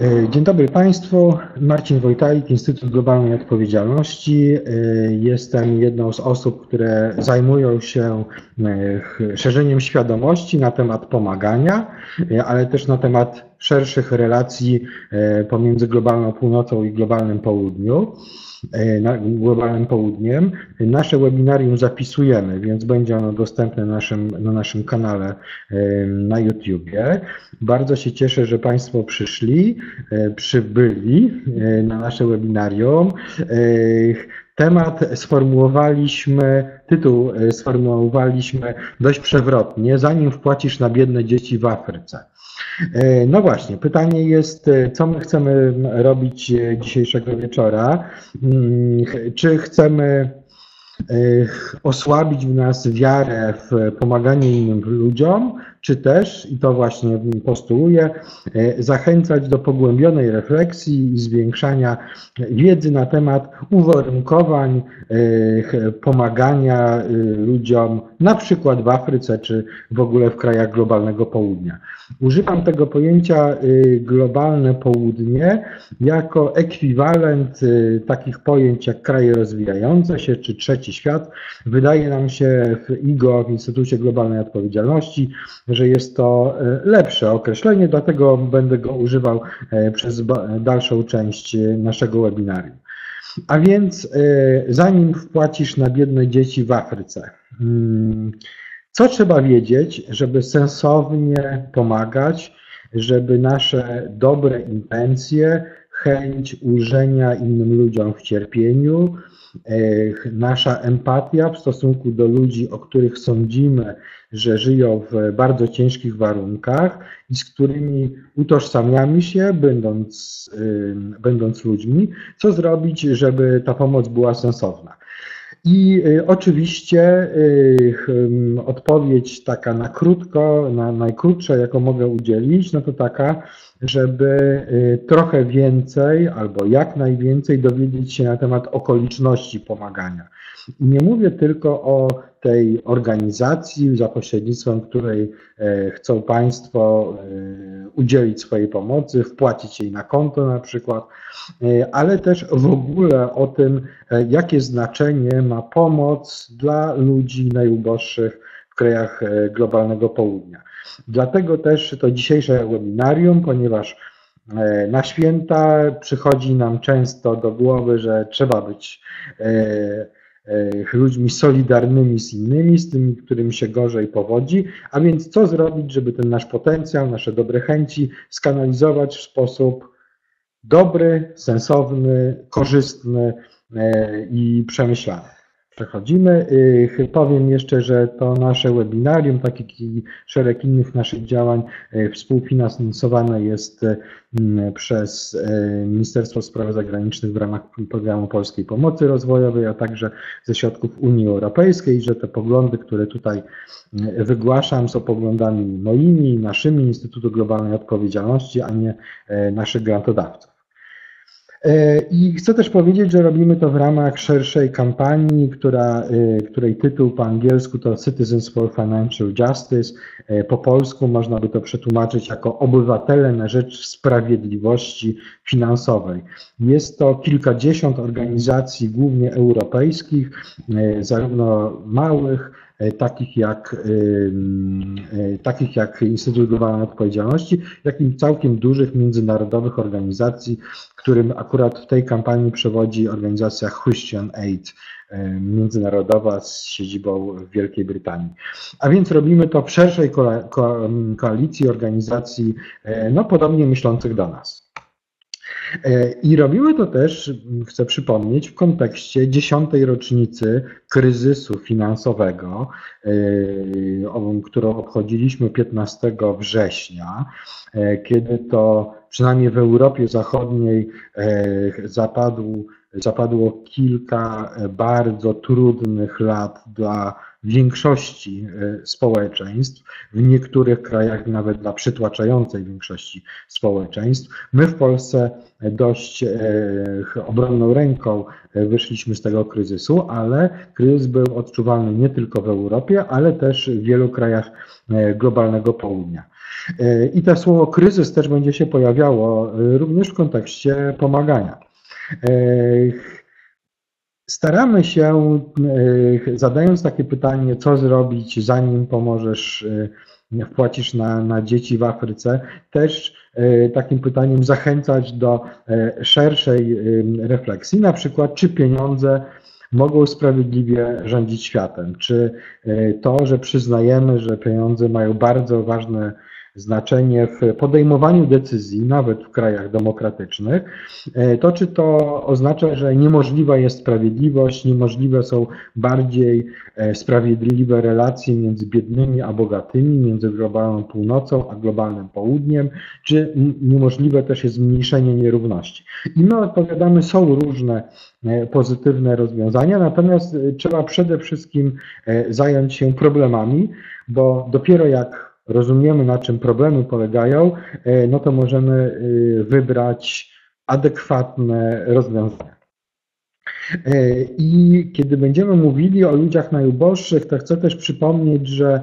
Dzień dobry Państwu, Marcin Wojtalik, Instytut Globalnej Odpowiedzialności. Jestem jedną z osób, które zajmują się szerzeniem świadomości na temat pomagania, ale też na temat szerszych relacji pomiędzy globalną północą i globalnym południem. Nasze webinarium zapisujemy, więc będzie ono dostępne na naszym kanale na YouTubie. Bardzo się cieszę, że Państwo przybyli na nasze webinarium. Tytuł sformułowaliśmy dość przewrotnie: zanim wpłacisz na biedne dzieci w Afryce. No właśnie, pytanie jest, co my chcemy robić dzisiejszego wieczora? Czy chcemy osłabić w nas wiarę w pomaganie innym ludziom, czy też, i to właśnie postuluję, zachęcać do pogłębionej refleksji i zwiększania wiedzy na temat uwarunkowań pomagania ludziom, na przykład w Afryce, czy w ogóle w krajach globalnego południa. Używam tego pojęcia globalne południe jako ekwiwalent takich pojęć jak kraje rozwijające się, czy trzeci świat. Wydaje nam się w Instytucie Globalnej Odpowiedzialności, że jest to lepsze określenie, dlatego będę go używał przez dalszą część naszego webinarium. A więc zanim wpłacisz na biedne dzieci w Afryce, co trzeba wiedzieć, żeby sensownie pomagać, żeby nasze dobre intencje, chęć ulżenia innym ludziom w cierpieniu, nasza empatia w stosunku do ludzi, o których sądzimy, że żyją w bardzo ciężkich warunkach i z którymi utożsamiamy się, będąc ludźmi, co zrobić, żeby ta pomoc była sensowna. I oczywiście odpowiedź taka na krótko, najkrótsza, jaką mogę udzielić, no to taka, żeby trochę więcej albo jak najwięcej dowiedzieć się na temat okoliczności pomagania. I nie mówię tylko o tej organizacji, za pośrednictwem której chcą Państwo udzielić swojej pomocy, wpłacić jej na konto na przykład, ale też w ogóle o tym, jakie znaczenie ma pomoc dla ludzi najuboższych w krajach globalnego południa. Dlatego też to dzisiejsze webinarium, ponieważ na święta przychodzi nam często do głowy, że trzeba być ludźmi solidarnymi z innymi, z tymi, którym się gorzej powodzi, a więc co zrobić, żeby ten nasz potencjał, nasze dobre chęci skanalizować w sposób dobry, sensowny, korzystny i przemyślany. Przechodzimy. Powiem jeszcze, że to nasze webinarium, tak jak i szereg innych naszych działań, współfinansowane jest przez Ministerstwo Spraw Zagranicznych w ramach programu Polskiej Pomocy Rozwojowej, a także ze środków Unii Europejskiej, że te poglądy, które tutaj wygłaszam, są poglądami moimi, naszymi, Instytutu Globalnej Odpowiedzialności, a nie naszych grantodawców. I chcę też powiedzieć, że robimy to w ramach szerszej kampanii, której tytuł po angielsku to Citizens for Financial Justice. Po polsku można by to przetłumaczyć jako Obywatele na rzecz sprawiedliwości finansowej. Jest to kilkadziesiąt organizacji, głównie europejskich, zarówno małych, takich jak Instytut Globalnej Odpowiedzialności, jak i całkiem dużych międzynarodowych organizacji, którym akurat w tej kampanii przewodzi organizacja Christian Aid, międzynarodowa z siedzibą w Wielkiej Brytanii. A więc robimy to w szerszej koalicji organizacji podobnie myślących do nas. I robimy to też, chcę przypomnieć, w kontekście 10. rocznicy kryzysu finansowego, którą obchodziliśmy 15 września, kiedy to przynajmniej w Europie Zachodniej zapadło kilka bardzo trudnych lat dla większości społeczeństw, w niektórych krajach nawet dla przytłaczającej większości społeczeństw. My w Polsce dość obronną ręką wyszliśmy z tego kryzysu, ale kryzys był odczuwalny nie tylko w Europie, ale też w wielu krajach globalnego południa. I to słowo kryzys też będzie się pojawiało również w kontekście pomagania. Staramy się, zadając takie pytanie, co zrobić, zanim pomożesz, wpłacisz na dzieci w Afryce, też takim pytaniem zachęcać do szerszej refleksji, na przykład, czy pieniądze mogą sprawiedliwie rządzić światem, czy to, że przyznajemy, że pieniądze mają bardzo ważne znaczenie w podejmowaniu decyzji, nawet w krajach demokratycznych, to czy to oznacza, że niemożliwa jest sprawiedliwość, niemożliwe są bardziej sprawiedliwe relacje między biednymi a bogatymi, między globalną północą a globalnym południem, czy niemożliwe też jest zmniejszenie nierówności. I my odpowiadamy, są różne pozytywne rozwiązania, natomiast trzeba przede wszystkim zająć się problemami, bo dopiero jak rozumiemy, na czym problemy polegają, no to możemy wybrać adekwatne rozwiązania. I kiedy będziemy mówili o ludziach najuboższych, to chcę też przypomnieć, że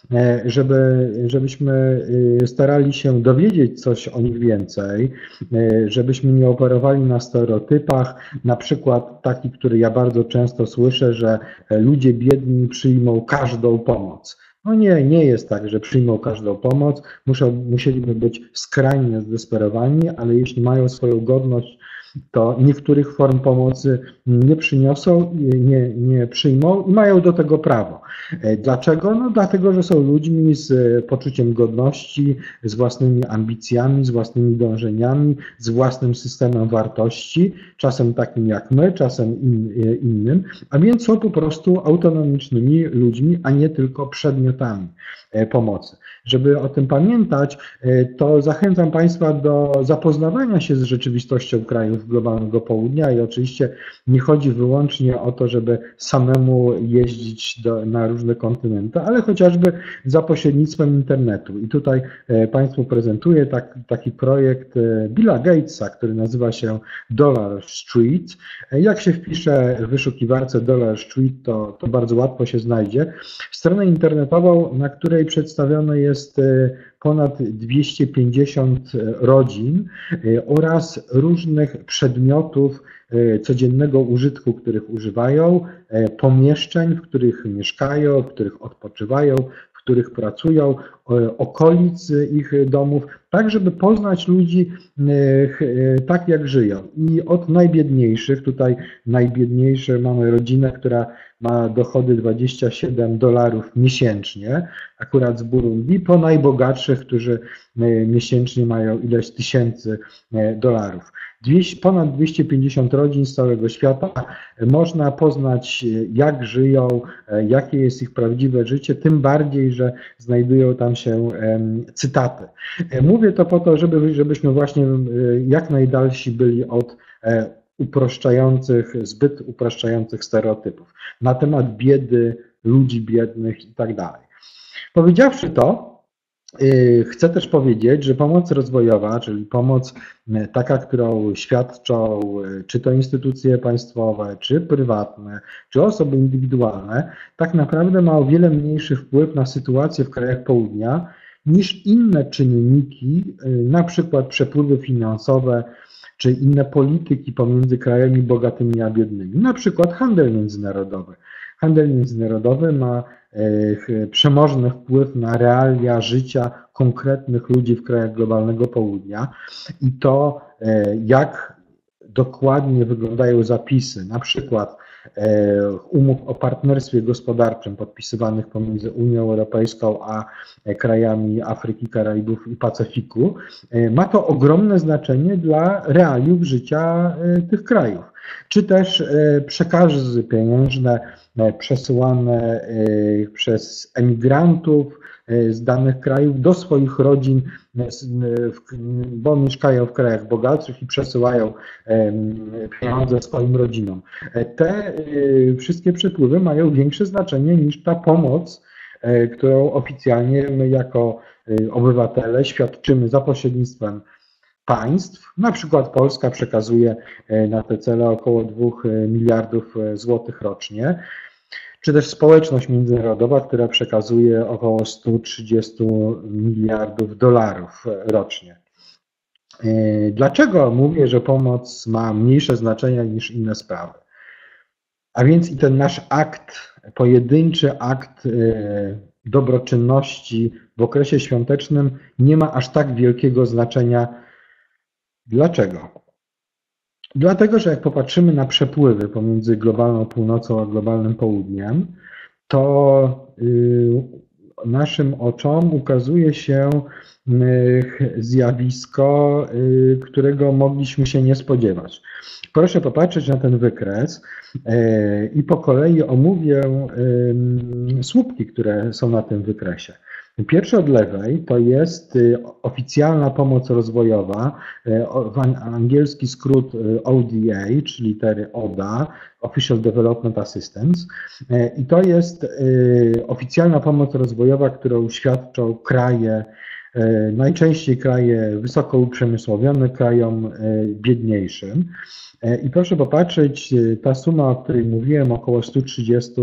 żebyśmy starali się dowiedzieć coś o nich więcej, żebyśmy nie operowali na stereotypach, na przykład taki, który ja bardzo często słyszę, że ludzie biedni przyjmą każdą pomoc. No nie jest tak, że przyjmą każdą pomoc, musieliby być skrajnie zdesperowani, ale jeśli mają swoją godność, to niektórych form pomocy nie przyniosą, nie przyjmą i mają do tego prawo. Dlaczego? No dlatego, że są ludźmi z poczuciem godności, z własnymi ambicjami, z własnymi dążeniami, z własnym systemem wartości, czasem takim jak my, czasem innym, a więc są po prostu autonomicznymi ludźmi, a nie tylko przedmiotami pomocy. Żeby o tym pamiętać, to zachęcam Państwa do zapoznawania się z rzeczywistością krajów globalnego południa i oczywiście nie chodzi wyłącznie o to, żeby samemu jeździć na różne kontynenty, ale chociażby za pośrednictwem internetu. I tutaj Państwu prezentuję taki projekt Billa Gatesa, który nazywa się Dollar Street. Jak się wpisze w wyszukiwarce Dollar Street, to bardzo łatwo się znajdzie. Stronę internetową, na której przedstawione jest ponad 250 rodzin oraz różnych przedmiotów codziennego użytku, których używają, pomieszczeń, w których mieszkają, w których odpoczywają, w których pracują, okolic ich domów, tak żeby poznać ludzi tak, jak żyją. I od najbiedniejszych, tutaj najbiedniejsze mamy rodzinę, która ma dochody $27 miesięcznie, akurat z Burundi, po najbogatszych, którzy miesięcznie mają ileś tysięcy dolarów. Ponad 250 rodzin z całego świata. Można poznać, jak żyją, jakie jest ich prawdziwe życie, tym bardziej, że znajdują tam się cytaty. Mówię to po to, żebyśmy właśnie jak najdalsi byli od zbyt upraszczających stereotypów na temat biedy, ludzi biednych i tak dalej. Powiedziawszy to, chcę też powiedzieć, że pomoc rozwojowa, czyli pomoc taka, którą świadczą czy to instytucje państwowe, czy prywatne, czy osoby indywidualne, tak naprawdę ma o wiele mniejszy wpływ na sytuację w krajach południa niż inne czynniki, na przykład przepływy finansowe, czy inne polityki pomiędzy krajami bogatymi a biednymi, na przykład handel międzynarodowy. Handel międzynarodowy ma przemożny wpływ na realia życia konkretnych ludzi w krajach globalnego południa i to, jak dokładnie wyglądają zapisy, na przykład umów o partnerstwie gospodarczym podpisywanych pomiędzy Unią Europejską a krajami Afryki, Karaibów i Pacyfiku, ma to ogromne znaczenie dla realiów życia tych krajów. czy też przekazy pieniężne przesyłane przez emigrantów z danych krajów do swoich rodzin, bo mieszkają w krajach bogatszych i przesyłają pieniądze swoim rodzinom. Te wszystkie przepływy mają większe znaczenie niż ta pomoc, którą oficjalnie my jako obywatele świadczymy za pośrednictwem państw. Na przykład Polska przekazuje na te cele około 2 miliardów złotych rocznie, czy też społeczność międzynarodowa, która przekazuje około 130 miliardów dolarów rocznie. Dlaczego mówię, że pomoc ma mniejsze znaczenie niż inne sprawy? A więc i ten nasz akt, pojedynczy akt dobroczynności w okresie świątecznym nie ma aż tak wielkiego znaczenia. Dlaczego? Dlatego, że jak popatrzymy na przepływy pomiędzy globalną północą a globalnym południem, to naszym oczom ukazuje się zjawisko, którego mogliśmy się nie spodziewać. Proszę popatrzeć na ten wykres i po kolei omówię słupki, które są na tym wykresie. Pierwszy od lewej to jest oficjalna pomoc rozwojowa, angielski skrót ODA, czyli litery ODA, Official Development Assistance. I to jest oficjalna pomoc rozwojowa, którą świadczą kraje, najczęściej kraje wysoko uprzemysłowione, krajom biedniejszym. I proszę popatrzeć, ta suma, o której mówiłem, około 130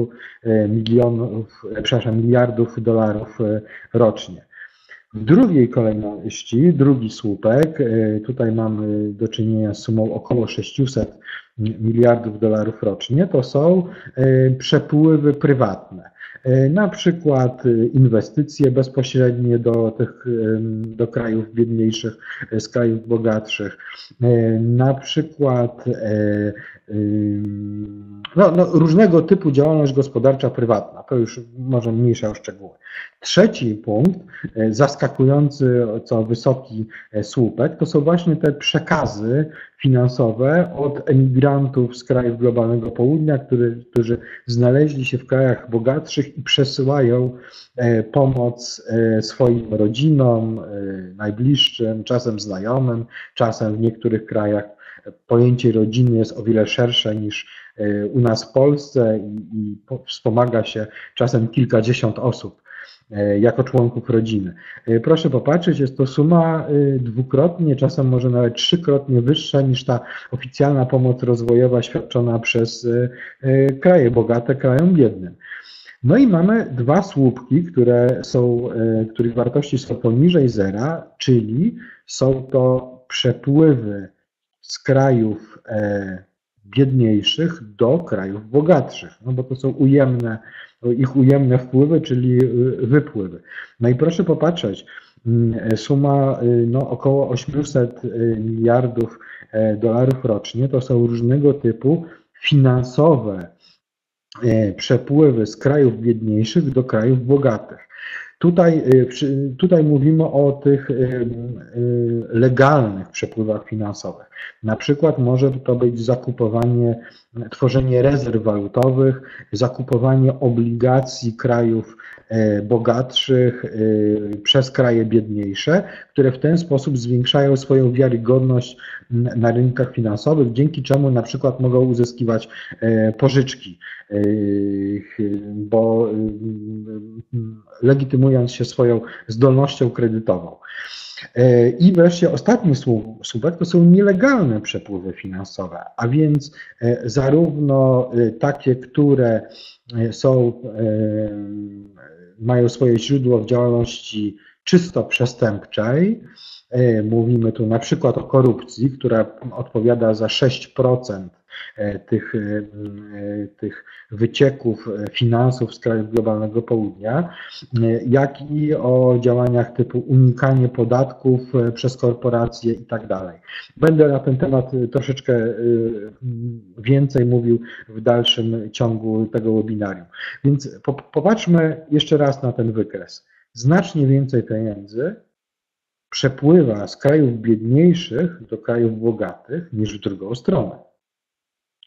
miliardów dolarów rocznie. W drugiej kolejności, drugi słupek, tutaj mamy do czynienia z sumą około 600 miliardów dolarów rocznie, to są przepływy prywatne. Na przykład inwestycje bezpośrednie do krajów biedniejszych z krajów bogatszych, na przykład różnego typu działalność gospodarcza prywatna, to już może mniejsza o szczegóły. Trzeci punkt, zaskakujący co wysoki słupek, to są właśnie te przekazy finansowe od emigrantów z krajów globalnego południa, którzy znaleźli się w krajach bogatszych i przesyłają pomoc swoim rodzinom, najbliższym, czasem znajomym, czasem w niektórych krajach pojęcie rodziny jest o wiele szersze niż u nas w Polsce i wspomaga się czasem kilkadziesiąt osób jako członków rodziny. Proszę popatrzeć, jest to suma dwukrotnie, czasem może nawet trzykrotnie wyższa niż ta oficjalna pomoc rozwojowa świadczona przez kraje bogate krajom biednym. No i mamy dwa słupki, których wartości są poniżej zera, czyli są to przepływy z krajów biedniejszych do krajów bogatszych, no bo to są ich ujemne wpływy, czyli wypływy. No i proszę popatrzeć, suma około 800 miliardów dolarów rocznie to są różnego typu finansowe przepływy z krajów biedniejszych do krajów bogatych. Tutaj mówimy o tych legalnych przepływach finansowych. Na przykład może to być tworzenie rezerw walutowych, zakupowanie obligacji krajów bogatszych przez kraje biedniejsze, które w ten sposób zwiększają swoją wiarygodność na rynkach finansowych, dzięki czemu na przykład mogą uzyskiwać pożyczki, bo legitymując się swoją zdolnością kredytową. I wreszcie ostatni słupek to są nielegalne przepływy finansowe, a więc zarówno takie, które mają swoje źródło w działalności czysto przestępczej. Mówimy tu na przykład o korupcji, która odpowiada za 6% tych wycieków finansów z krajów globalnego południa, jak i o działaniach typu unikanie podatków przez korporacje i tak dalej. Będę na ten temat troszeczkę więcej mówił w dalszym ciągu tego webinarium. Więc popatrzmy jeszcze raz na ten wykres. Znacznie więcej pieniędzy przepływa z krajów biedniejszych do krajów bogatych niż w drugą stronę.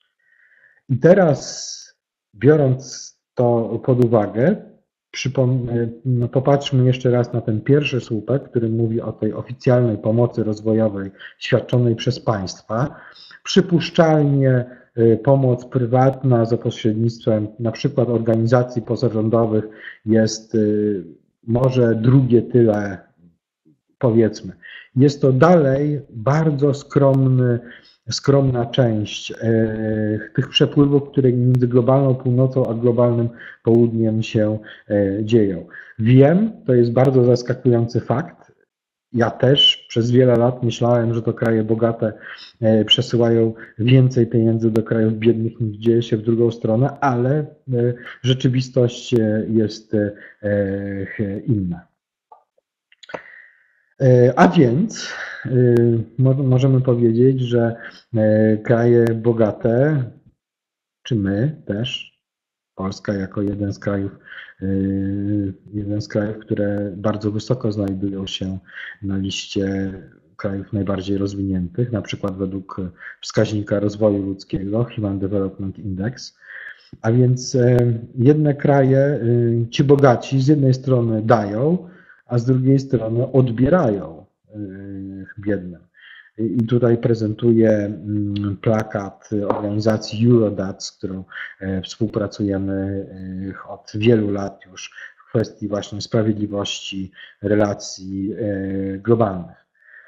I teraz, biorąc to pod uwagę, popatrzmy jeszcze raz na ten pierwszy słupek, który mówi o tej oficjalnej pomocy rozwojowej świadczonej przez państwa. Przypuszczalnie pomoc prywatna za pośrednictwem na przykład organizacji pozarządowych jest może drugie tyle, powiedzmy. Jest to dalej bardzo skromna część tych przepływów, które między globalną północą a globalnym południem się dzieją. Wiem, to jest bardzo zaskakujący fakt. Ja też przez wiele lat myślałem, że to kraje bogate przesyłają więcej pieniędzy do krajów biednych niż dzieje się w drugą stronę, ale rzeczywistość jest inna. A więc możemy powiedzieć, że kraje bogate, czy my też, Polska jako jeden z krajów, które bardzo wysoko znajdują się na liście krajów najbardziej rozwiniętych, na przykład według wskaźnika rozwoju ludzkiego, Human Development Index. A więc jedne kraje, ci bogaci z jednej strony dają, a z drugiej strony odbierają biednym. I tutaj prezentuję plakat organizacji Eurodad, z którą współpracujemy od wielu lat już w kwestii właśnie sprawiedliwości relacji globalnych.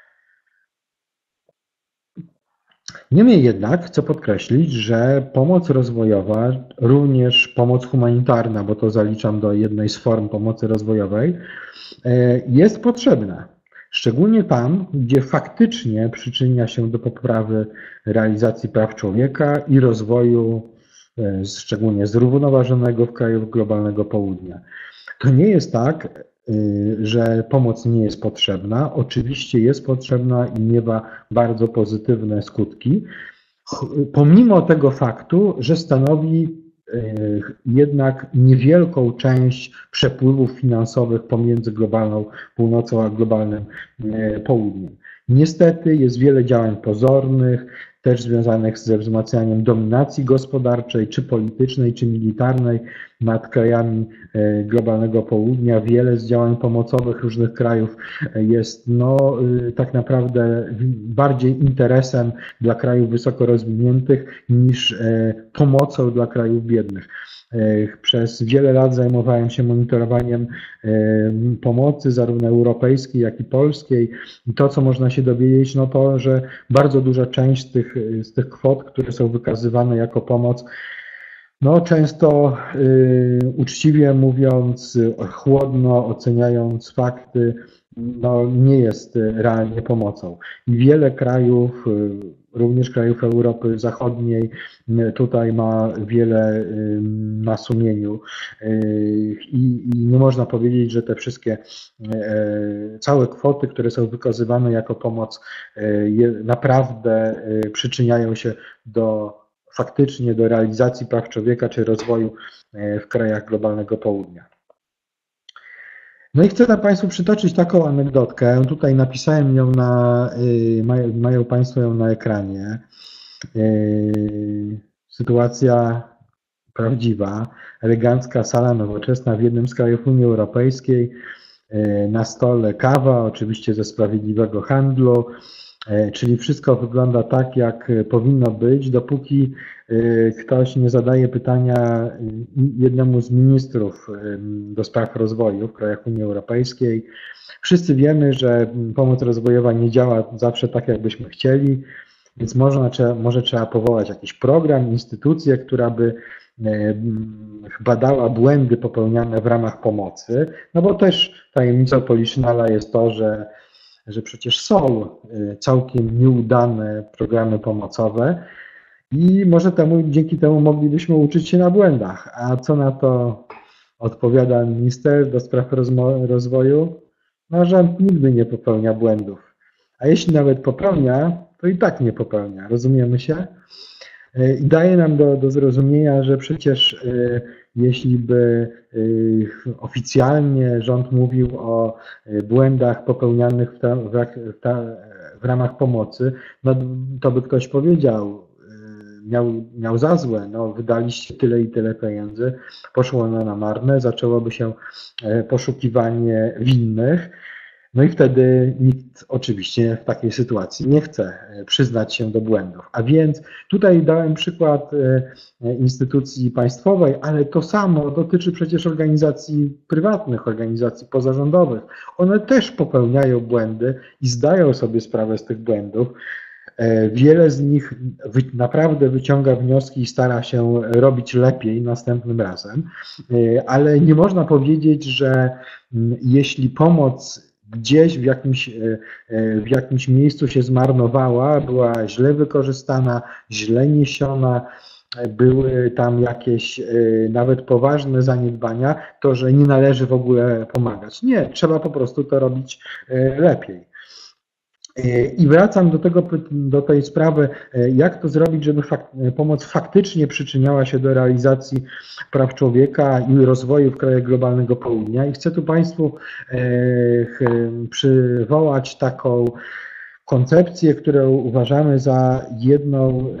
Niemniej jednak chcę podkreślić, że pomoc rozwojowa, również pomoc humanitarna, bo to zaliczam do jednej z form pomocy rozwojowej, jest potrzebna. Szczególnie tam, gdzie faktycznie przyczynia się do poprawy realizacji praw człowieka i rozwoju, szczególnie zrównoważonego w krajach globalnego południa. To nie jest tak, że pomoc nie jest potrzebna. Oczywiście jest potrzebna i miewa bardzo pozytywne skutki, pomimo tego faktu, że stanowi jednak niewielką część przepływów finansowych pomiędzy globalną północą a globalnym południem. Niestety jest wiele działań pozornych, też związanych ze wzmacnianiem dominacji gospodarczej, czy politycznej, czy militarnej nad krajami globalnego południa. Wiele z działań pomocowych różnych krajów jest tak naprawdę bardziej interesem dla krajów wysoko rozwiniętych niż pomocą dla krajów biednych. Przez wiele lat zajmowałem się monitorowaniem pomocy zarówno europejskiej, jak i polskiej. I to, co można się dowiedzieć, no to, że bardzo duża część z tych kwot, które są wykazywane jako pomoc, no często uczciwie mówiąc, chłodno oceniając fakty, no nie jest realnie pomocą. I wiele krajów, również krajów Europy Zachodniej, tutaj ma wiele na sumieniu i nie można powiedzieć, że te wszystkie całe kwoty, które są wykazywane jako pomoc, naprawdę przyczyniają się faktycznie do realizacji praw człowieka czy rozwoju w krajach globalnego południa. No i chcę Państwu przytoczyć taką anegdotkę. Tutaj napisałem ją mają Państwo ją na ekranie. Sytuacja prawdziwa, elegancka sala nowoczesna w jednym z krajów Unii Europejskiej. Na stole kawa, oczywiście ze sprawiedliwego handlu, czyli wszystko wygląda tak, jak powinno być, dopóki ktoś nie zadaje pytania jednemu z ministrów do spraw rozwoju w krajach Unii Europejskiej. Wszyscy wiemy, że pomoc rozwojowa nie działa zawsze tak, jakbyśmy chcieli, więc może trzeba powołać jakiś program, instytucję, która by badała błędy popełniane w ramach pomocy, no bo też tajemnicą Poliszynela jest to, że przecież są całkiem nieudane programy pomocowe i może dzięki temu moglibyśmy uczyć się na błędach. A co na to odpowiada minister do spraw rozwoju? No, rząd nigdy nie popełnia błędów. A jeśli nawet popełnia, to i tak nie popełnia. Rozumiemy się? I daje nam do zrozumienia, że przecież jeśli by oficjalnie rząd mówił o błędach popełnianych w ramach pomocy, no to by ktoś powiedział, miał za złe, no wydaliście tyle i tyle pieniędzy, poszło ono na marne, zaczęłoby się poszukiwanie winnych, no i wtedy nikt oczywiście w takiej sytuacji nie chce przyznać się do błędów. A więc tutaj dałem przykład instytucji państwowej, ale to samo dotyczy przecież organizacji prywatnych, organizacji pozarządowych. One też popełniają błędy i zdają sobie sprawę z tych błędów. Wiele z nich naprawdę wyciąga wnioski i stara się robić lepiej następnym razem, ale nie można powiedzieć, że jeśli pomoc gdzieś w jakimś miejscu się zmarnowała, była źle wykorzystana, źle niesiona, były tam jakieś nawet poważne zaniedbania, to że nie należy w ogóle pomagać. Nie, trzeba po prostu to robić lepiej. I wracam do tej sprawy, jak to zrobić, żeby pomoc faktycznie przyczyniała się do realizacji praw człowieka i rozwoju w krajach globalnego południa. I chcę tu Państwu przywołać taką koncepcję, którą uważamy za jedną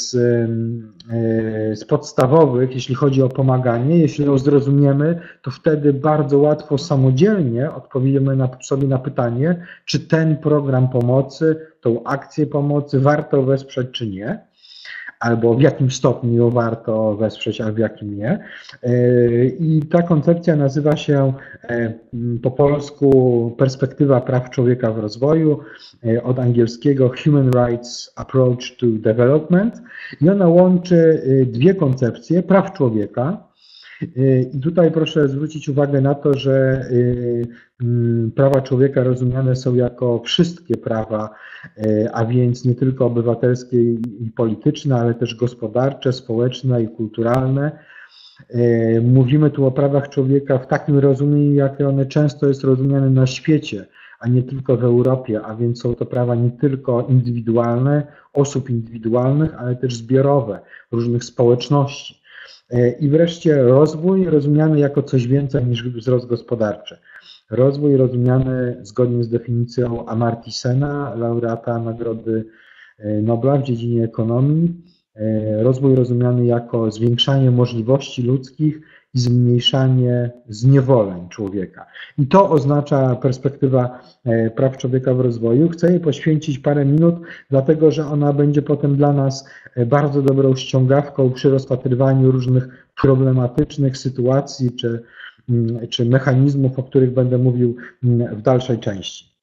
z podstawowych, jeśli chodzi o pomaganie. Jeśli ją zrozumiemy, to wtedy bardzo łatwo samodzielnie odpowiemy sobie na pytanie, czy ten program pomocy, tą akcję pomocy warto wesprzeć, czy nie. Albo w jakim stopniu ją warto wesprzeć, a w jakim nie. I ta koncepcja nazywa się po polsku perspektywa praw człowieka w rozwoju, od angielskiego Human Rights Approach to Development. I ona łączy dwie koncepcje praw człowieka. I tutaj proszę zwrócić uwagę na to, że prawa człowieka rozumiane są jako wszystkie prawa, a więc nie tylko obywatelskie i polityczne, ale też gospodarcze, społeczne i kulturalne. Mówimy tu o prawach człowieka w takim rozumieniu, jakie one często jest rozumiane na świecie, a nie tylko w Europie, a więc są to prawa nie tylko indywidualne, osób indywidualnych, ale też zbiorowe, różnych społeczności. I wreszcie rozwój rozumiany jako coś więcej niż wzrost gospodarczy. Rozwój rozumiany zgodnie z definicją Amartya Sena, laureata Nagrody Nobla w dziedzinie ekonomii. Rozwój rozumiany jako zwiększanie możliwości ludzkich i zmniejszanie zniewoleń człowieka. I to oznacza perspektywa praw człowieka w rozwoju. Chcę jej poświęcić parę minut, dlatego że ona będzie potem dla nas bardzo dobrą ściągawką przy rozpatrywaniu różnych problematycznych sytuacji czy mechanizmów, o których będę mówił w dalszej części.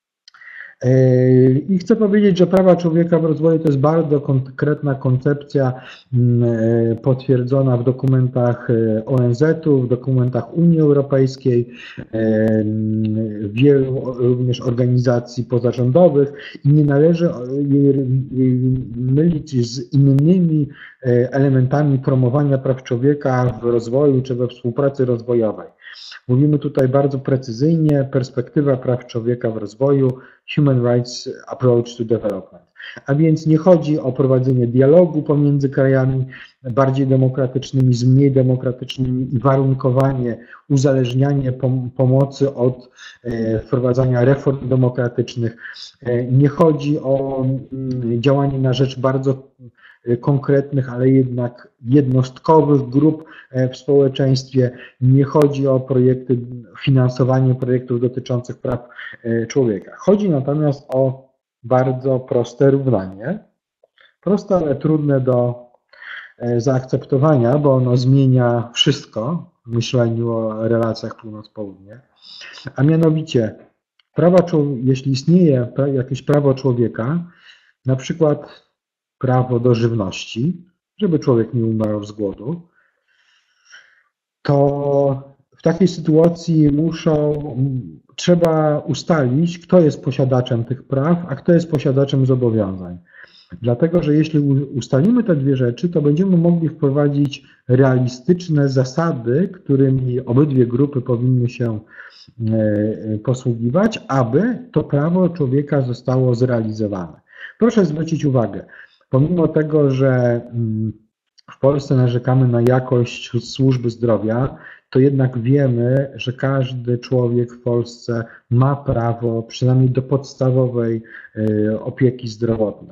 I chcę powiedzieć, że prawa człowieka w rozwoju to jest bardzo konkretna koncepcja potwierdzona w dokumentach ONZ-u, w dokumentach Unii Europejskiej, wielu również organizacji pozarządowych i nie należy jej mylić z innymi elementami promowania praw człowieka w rozwoju czy we współpracy rozwojowej. Mówimy tutaj bardzo precyzyjnie, perspektywa praw człowieka w rozwoju, Human Rights Approach to Development. A więc nie chodzi o prowadzenie dialogu pomiędzy krajami bardziej demokratycznymi z mniej demokratycznymi i warunkowanie, uzależnianie pomocy od wprowadzania reform demokratycznych. Nie chodzi o działanie na rzecz bardzo konkretnych, ale jednak jednostkowych grup w społeczeństwie. Nie chodzi o projekty, finansowanie projektów dotyczących praw człowieka. Chodzi natomiast o bardzo proste równanie. Proste, ale trudne do zaakceptowania, bo ono zmienia wszystko w myśleniu o relacjach północ-południe. A mianowicie, jeśli istnieje jakieś prawo człowieka, na przykład prawo do żywności, żeby człowiek nie umarł z głodu, to w takiej sytuacji trzeba ustalić, kto jest posiadaczem tych praw, a kto jest posiadaczem zobowiązań. Dlatego, że jeśli ustalimy te dwie rzeczy, to będziemy mogli wprowadzić realistyczne zasady, którymi obydwie grupy powinny się posługiwać, aby to prawo człowieka zostało zrealizowane. Proszę zwrócić uwagę, pomimo tego, że w Polsce narzekamy na jakość służby zdrowia, to jednak wiemy, że każdy człowiek w Polsce ma prawo przynajmniej do podstawowej opieki zdrowotnej.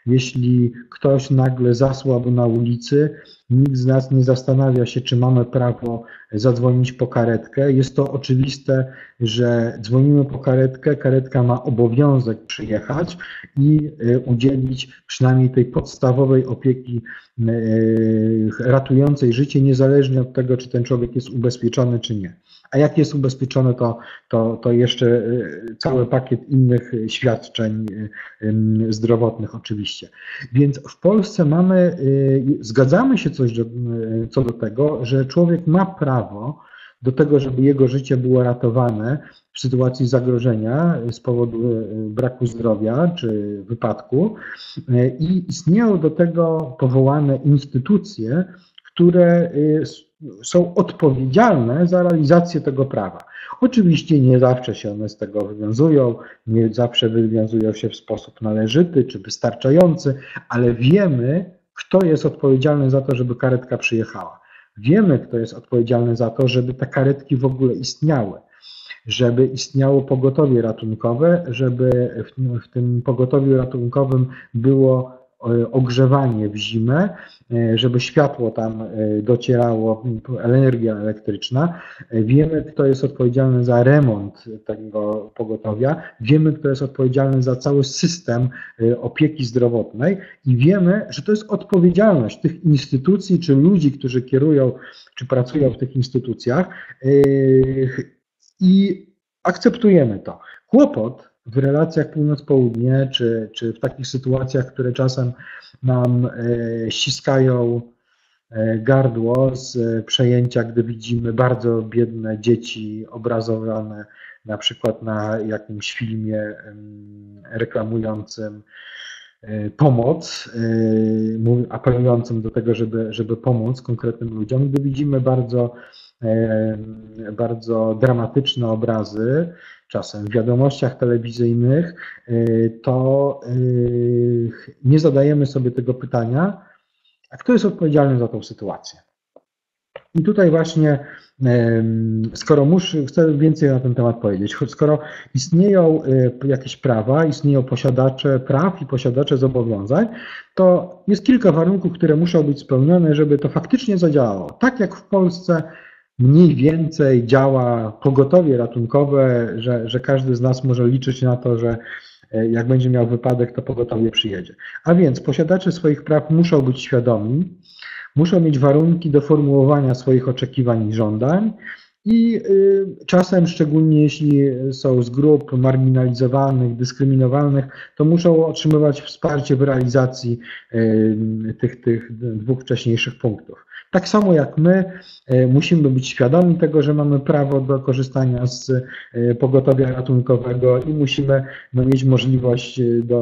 jeśli ktoś nagle zasłabł na ulicy, nikt z nas nie zastanawia się, czy mamy prawo zadzwonić po karetkę. Jest to oczywiste, że dzwonimy po karetkę, karetka ma obowiązek przyjechać i udzielić przynajmniej tej podstawowej opieki ratującej życie, niezależnie od tego, czy ten człowiek jest ubezpieczony, czy nie. A jak jest ubezpieczony, to jeszcze cały pakiet innych świadczeń zdrowotnych oczywiście. Więc w Polsce zgadzamy się co do tego, że człowiek ma prawo do tego, żeby jego życie było ratowane w sytuacji zagrożenia z powodu braku zdrowia czy wypadku i istnieją do tego powołane instytucje, które są odpowiedzialne za realizację tego prawa. Oczywiście nie zawsze się one z tego wywiązują, nie zawsze wywiązują się w sposób należyty czy wystarczający, ale wiemy, kto jest odpowiedzialny za to, żeby karetka przyjechała. Wiemy, kto jest odpowiedzialny za to, żeby te karetki w ogóle istniały, żeby istniało pogotowie ratunkowe, żeby w tym pogotowiu ratunkowym było ogrzewanie w zimę, żeby światło tam docierało, energia elektryczna. Wiemy, kto jest odpowiedzialny za remont tego pogotowia, wiemy, kto jest odpowiedzialny za cały system opieki zdrowotnej i wiemy, że to jest odpowiedzialność tych instytucji czy ludzi, którzy kierują czy pracują w tych instytucjach i akceptujemy to. Kłopot w relacjach północ-południe, czy w takich sytuacjach, które czasem nam ściskają gardło z przejęcia, gdy widzimy bardzo biedne dzieci obrazowane na przykład na jakimś filmie reklamującym pomoc, apelującym do tego, żeby pomóc konkretnym ludziom, gdy widzimy bardzo dramatyczne obrazy, czasem w wiadomościach telewizyjnych, to nie zadajemy sobie tego pytania, a kto jest odpowiedzialny za tą sytuację? I tutaj właśnie, chcę więcej na ten temat powiedzieć, skoro istnieją jakieś prawa, istnieją posiadacze praw i posiadacze zobowiązań, to jest kilka warunków, które muszą być spełnione, żeby to faktycznie zadziałało. Tak jak w Polsce mniej więcej działa pogotowie ratunkowe, że każdy z nas może liczyć na to, że jak będzie miał wypadek, to pogotowie przyjedzie. A więc posiadacze swoich praw muszą być świadomi, muszą mieć warunki do formułowania swoich oczekiwań i żądań i czasem, szczególnie jeśli są z grup marginalizowanych, dyskryminowanych, to muszą otrzymywać wsparcie w realizacji tych dwóch wcześniejszych punktów. Tak samo jak my musimy być świadomi tego, że mamy prawo do korzystania z pogotowia ratunkowego i musimy mieć możliwość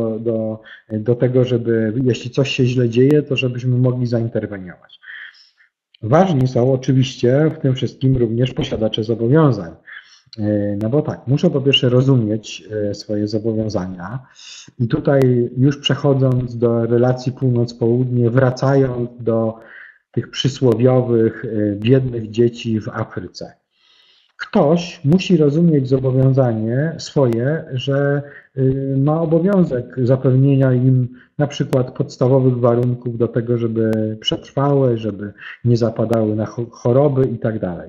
do tego, żeby jeśli coś się źle dzieje, to żebyśmy mogli zainterweniować. Ważni są oczywiście w tym wszystkim również posiadacze zobowiązań. No bo tak, muszą po pierwsze rozumieć swoje zobowiązania i tutaj już przechodząc do relacji północ-południe, wracając do tych przysłowiowych, biednych dzieci w Afryce. Ktoś musi rozumieć zobowiązanie swoje, że ma obowiązek zapewnienia im na przykład podstawowych warunków do tego, żeby przetrwały, żeby nie zapadały na choroby i tak dalej.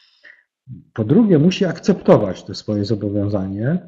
Po drugie, musi akceptować to swoje zobowiązanie,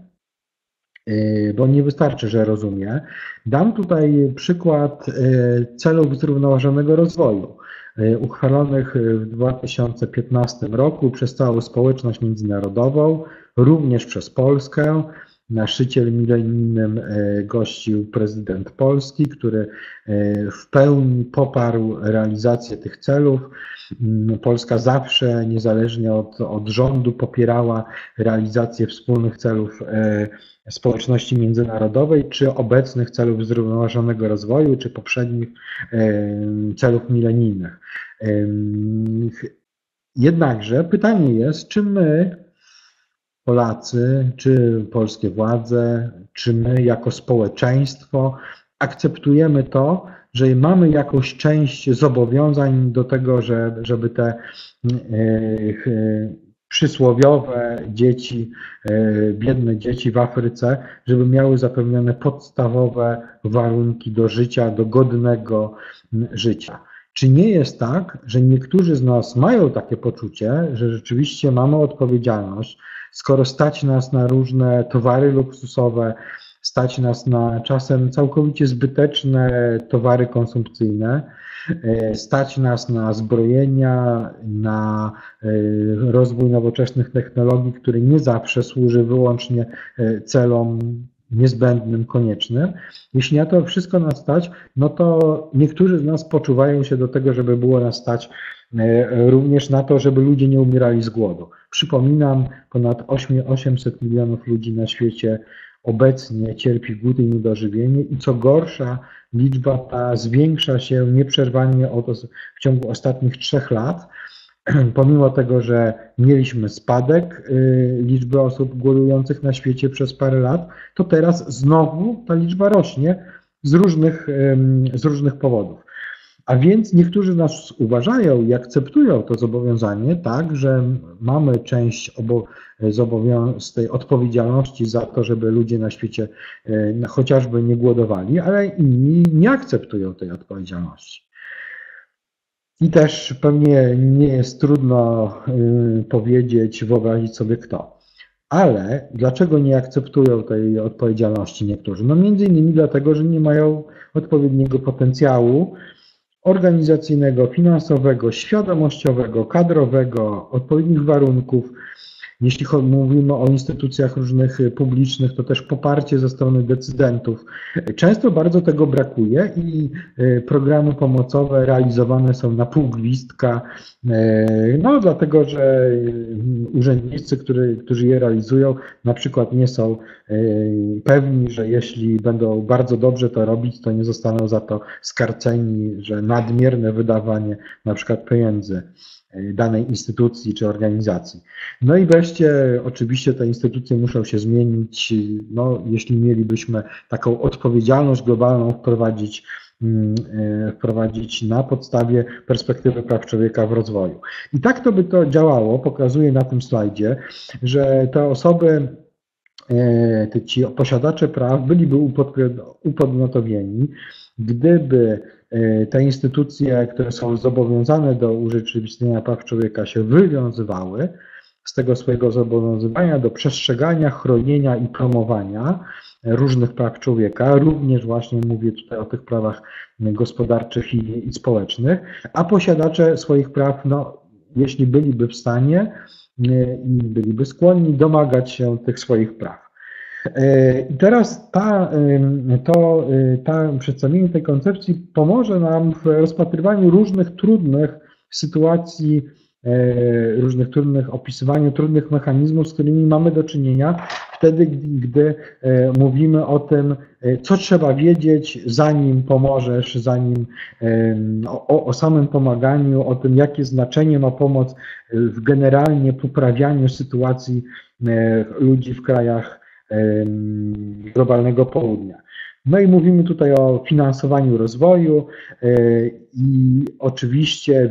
bo nie wystarczy, że rozumie. Dam tutaj przykład celów zrównoważonego rozwoju, uchwalonych w 2015 roku przez całą społeczność międzynarodową, również przez Polskę. Na szczycie milenijnym gościł prezydent Polski, który w pełni poparł realizację tych celów. Polska zawsze, niezależnie od rządu, popierała realizację wspólnych celów społeczności międzynarodowej, czy obecnych celów zrównoważonego rozwoju, czy poprzednich celów milenijnych. Jednakże pytanie jest, czy my, Polacy, czy polskie władze, czy my jako społeczeństwo akceptujemy to, że mamy jakąś część zobowiązań do tego, żeby te przysłowiowe dzieci, biedne dzieci w Afryce, żeby miały zapewnione podstawowe warunki do życia, do godnego życia. Czy nie jest tak, że niektórzy z nas mają takie poczucie, że rzeczywiście mamy odpowiedzialność, skoro stać nas na różne towary luksusowe, stać nas na czasem całkowicie zbyteczne towary konsumpcyjne, stać nas na zbrojenia, na rozwój nowoczesnych technologii, który nie zawsze służy wyłącznie celom niezbędnym, koniecznym. Jeśli na to wszystko nas stać, no to niektórzy z nas poczuwają się do tego, żeby było nas stać również na to, żeby ludzie nie umierali z głodu. Przypominam, ponad 800 milionów ludzi na świecie obecnie cierpi głód i niedożywienie i co gorsza, liczba ta zwiększa się nieprzerwanie w ciągu ostatnich 3 lat. Pomimo tego, że mieliśmy spadek liczby osób głodujących na świecie przez parę lat, to teraz znowu ta liczba rośnie z różnych powodów. A więc niektórzy z nas uważają i akceptują to zobowiązanie, tak, że mamy część z tej odpowiedzialności za to, żeby ludzie na świecie chociażby nie głodowali, ale inni nie akceptują tej odpowiedzialności. I też pewnie nie jest trudno powiedzieć, wyobrazić sobie kto. Ale dlaczego nie akceptują tej odpowiedzialności niektórzy? No między innymi dlatego, że nie mają odpowiedniego potencjału organizacyjnego, finansowego, świadomościowego, kadrowego, odpowiednich warunków. Jeśli mówimy o instytucjach różnych publicznych, to też poparcie ze strony decydentów. Często bardzo tego brakuje i programy pomocowe realizowane są na pół gwizdka, no dlatego, że urzędnicy, którzy je realizują, na przykład nie są pewni, że jeśli będą bardzo dobrze to robić, to nie zostaną za to skarceni, że nadmierne wydawanie na przykład pieniędzy danej instytucji czy organizacji. No i wreszcie oczywiście te instytucje muszą się zmienić, no, jeśli mielibyśmy taką odpowiedzialność globalną wprowadzić na podstawie perspektywy praw człowieka w rozwoju. I tak to by to działało, pokazuję na tym slajdzie, że te osoby, ci posiadacze praw byliby upodmiotowieni, gdyby te instytucje, które są zobowiązane do urzeczywistnienia praw człowieka, się wywiązywały z tego swojego zobowiązania do przestrzegania, chronienia i promowania różnych praw człowieka, również właśnie mówię tutaj o tych prawach gospodarczych i społecznych, a posiadacze swoich praw, no, jeśli byliby w stanie i byliby skłonni domagać się tych swoich praw. I teraz przedstawienie tej koncepcji pomoże nam w rozpatrywaniu różnych trudnych sytuacji, opisywaniu trudnych mechanizmów, z którymi mamy do czynienia wtedy, gdy mówimy o tym, co trzeba wiedzieć, zanim pomożesz, o samym pomaganiu, o tym, jakie znaczenie ma pomoc w generalnie poprawianiu sytuacji ludzi w krajach globalnego południa. No i mówimy tutaj o finansowaniu rozwoju i oczywiście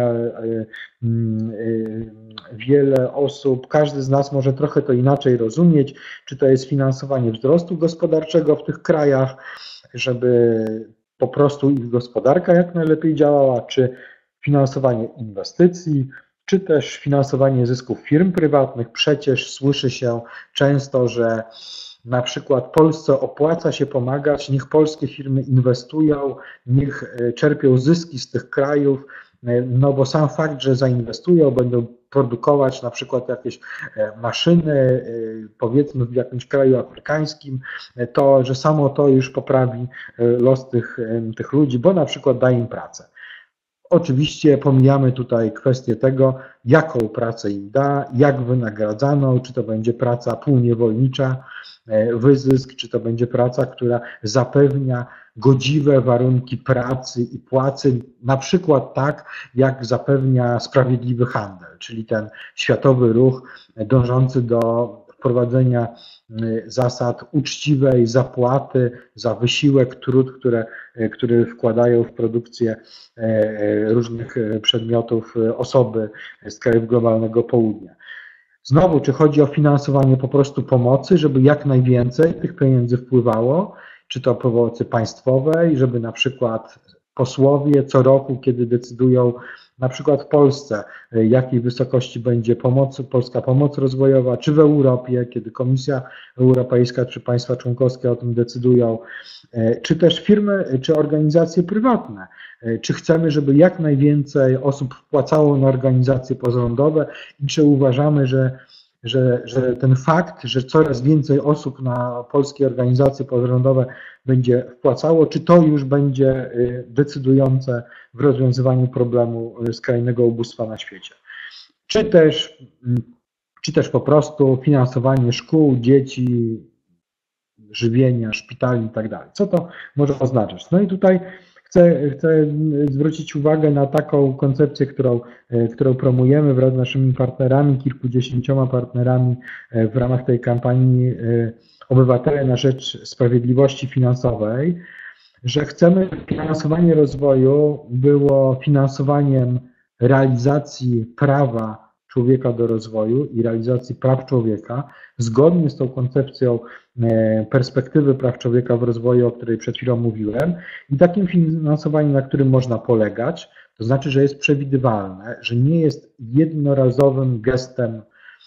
wiele osób, każdy z nas może trochę to inaczej rozumieć, czy to jest finansowanie wzrostu gospodarczego w tych krajach, żeby po prostu ich gospodarka jak najlepiej działała, czy finansowanie inwestycji, czy też finansowanie zysków firm prywatnych. Przecież słyszy się często, że na przykład Polsce opłaca się pomagać, niech polskie firmy inwestują, niech czerpią zyski z tych krajów, no bo sam fakt, że zainwestują, będą produkować na przykład jakieś maszyny, powiedzmy w jakimś kraju afrykańskim, to, że samo to już poprawi los tych ludzi, bo na przykład da im pracę. Oczywiście pomijamy tutaj kwestię tego, jaką pracę im da, jak wynagradzaną, czy to będzie praca półniewolnicza, wyzysk, czy to będzie praca, która zapewnia godziwe warunki pracy i płacy, na przykład tak, jak zapewnia sprawiedliwy handel, czyli ten światowy ruch dążący do wprowadzenia zasad uczciwej zapłaty za wysiłek, trud, który wkładają w produkcję różnych przedmiotów osoby z krajów globalnego południa. Znowu, czy chodzi o finansowanie po prostu pomocy, żeby jak najwięcej tych pieniędzy wpływało, czy to pomocy państwowej, żeby na przykład posłowie co roku, kiedy decydują na przykład w Polsce, jakiej wysokości będzie polska pomoc rozwojowa, czy w Europie, kiedy Komisja Europejska, czy państwa członkowskie o tym decydują, czy też firmy, czy organizacje prywatne. Czy chcemy, żeby jak najwięcej osób wpłacało na organizacje pozarządowe i czy uważamy, że ten fakt, że coraz więcej osób na polskie organizacje pozarządowe będzie wpłacało, czy to już będzie decydujące w rozwiązywaniu problemu skrajnego ubóstwa na świecie. Czy też po prostu finansowanie szkół, dzieci, żywienia, szpitali i tak dalej. Co to może oznaczać? No i tutaj chcę zwrócić uwagę na taką koncepcję, którą promujemy wraz z naszymi partnerami, kilkudziesięcioma partnerami w ramach tej kampanii Obywatele na rzecz sprawiedliwości finansowej, że chcemy, żeby finansowanie rozwoju było finansowaniem realizacji prawa człowieka do rozwoju i realizacji praw człowieka, zgodnie z tą koncepcją perspektywy praw człowieka w rozwoju, o której przed chwilą mówiłem, i takim finansowaniem, na którym można polegać, to znaczy, że jest przewidywalne, że nie jest jednorazowym gestem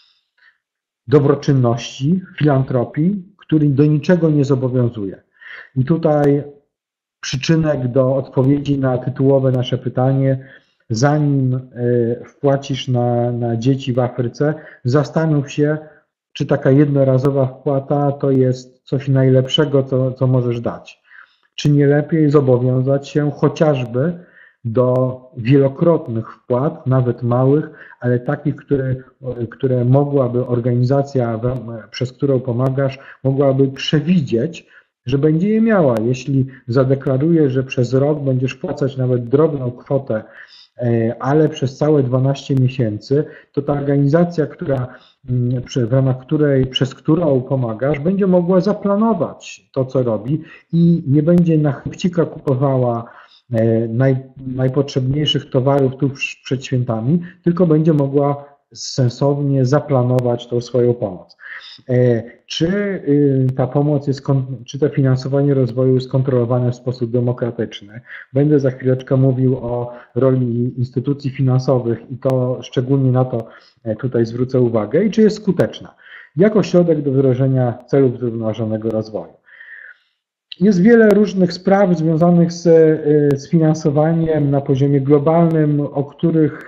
dobroczynności, filantropii, który do niczego nie zobowiązuje. I tutaj przyczynek do odpowiedzi na tytułowe nasze pytanie: zanim wpłacisz na dzieci w Afryce, zastanów się, czy taka jednorazowa wpłata to jest coś najlepszego, co możesz dać. Czy nie lepiej zobowiązać się chociażby do wielokrotnych wpłat, nawet małych, ale takich, które mogłaby organizacja, przez którą pomagasz, mogłaby przewidzieć, że będzie je miała. Jeśli zadeklarujesz, że przez rok będziesz wpłacać nawet drobną kwotę, ale przez całe 12 miesięcy, to ta organizacja, w ramach przez którą pomagasz, będzie mogła zaplanować to, co robi i nie będzie na chybcika kupowała najpotrzebniejszych towarów tuż przed świętami, tylko będzie mogła sensownie zaplanować tą swoją pomoc. Czy ta pomoc czy to finansowanie rozwoju jest kontrolowane w sposób demokratyczny? Będę za chwileczkę mówił o roli instytucji finansowych i to szczególnie na to tutaj zwrócę uwagę. I czy jest skuteczna jako środek do wyrażenia celów zrównoważonego rozwoju? Jest wiele różnych spraw związanych z finansowaniem na poziomie globalnym, o których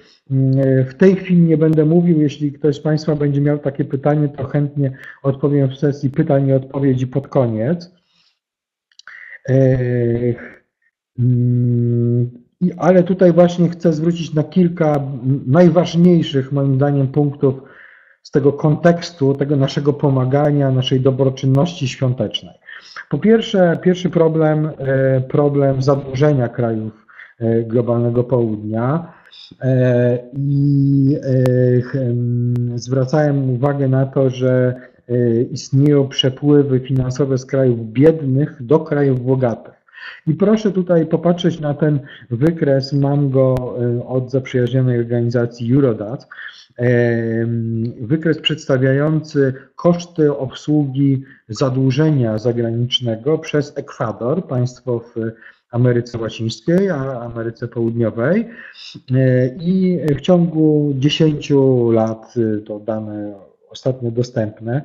w tej chwili nie będę mówił. Jeśli ktoś z Państwa będzie miał takie pytanie, to chętnie odpowiem w sesji pytań i odpowiedzi pod koniec. Ale tutaj właśnie chcę zwrócić na kilka najważniejszych, moim zdaniem, punktów z tego kontekstu, tego naszego pomagania, naszej dobroczynności świątecznej. Po pierwsze, pierwszy problem zadłużenia krajów globalnego południa. I zwracałem uwagę na to, że istnieją przepływy finansowe z krajów biednych do krajów bogatych. I proszę tutaj popatrzeć na ten wykres, mam go od zaprzyjaźnionej organizacji Eurodat, wykres przedstawiający koszty obsługi zadłużenia zagranicznego przez Ekwador, państwo w Ameryce Łacińskiej, a Ameryce Południowej, i w ciągu 10 lat, to dane ostatnio dostępne,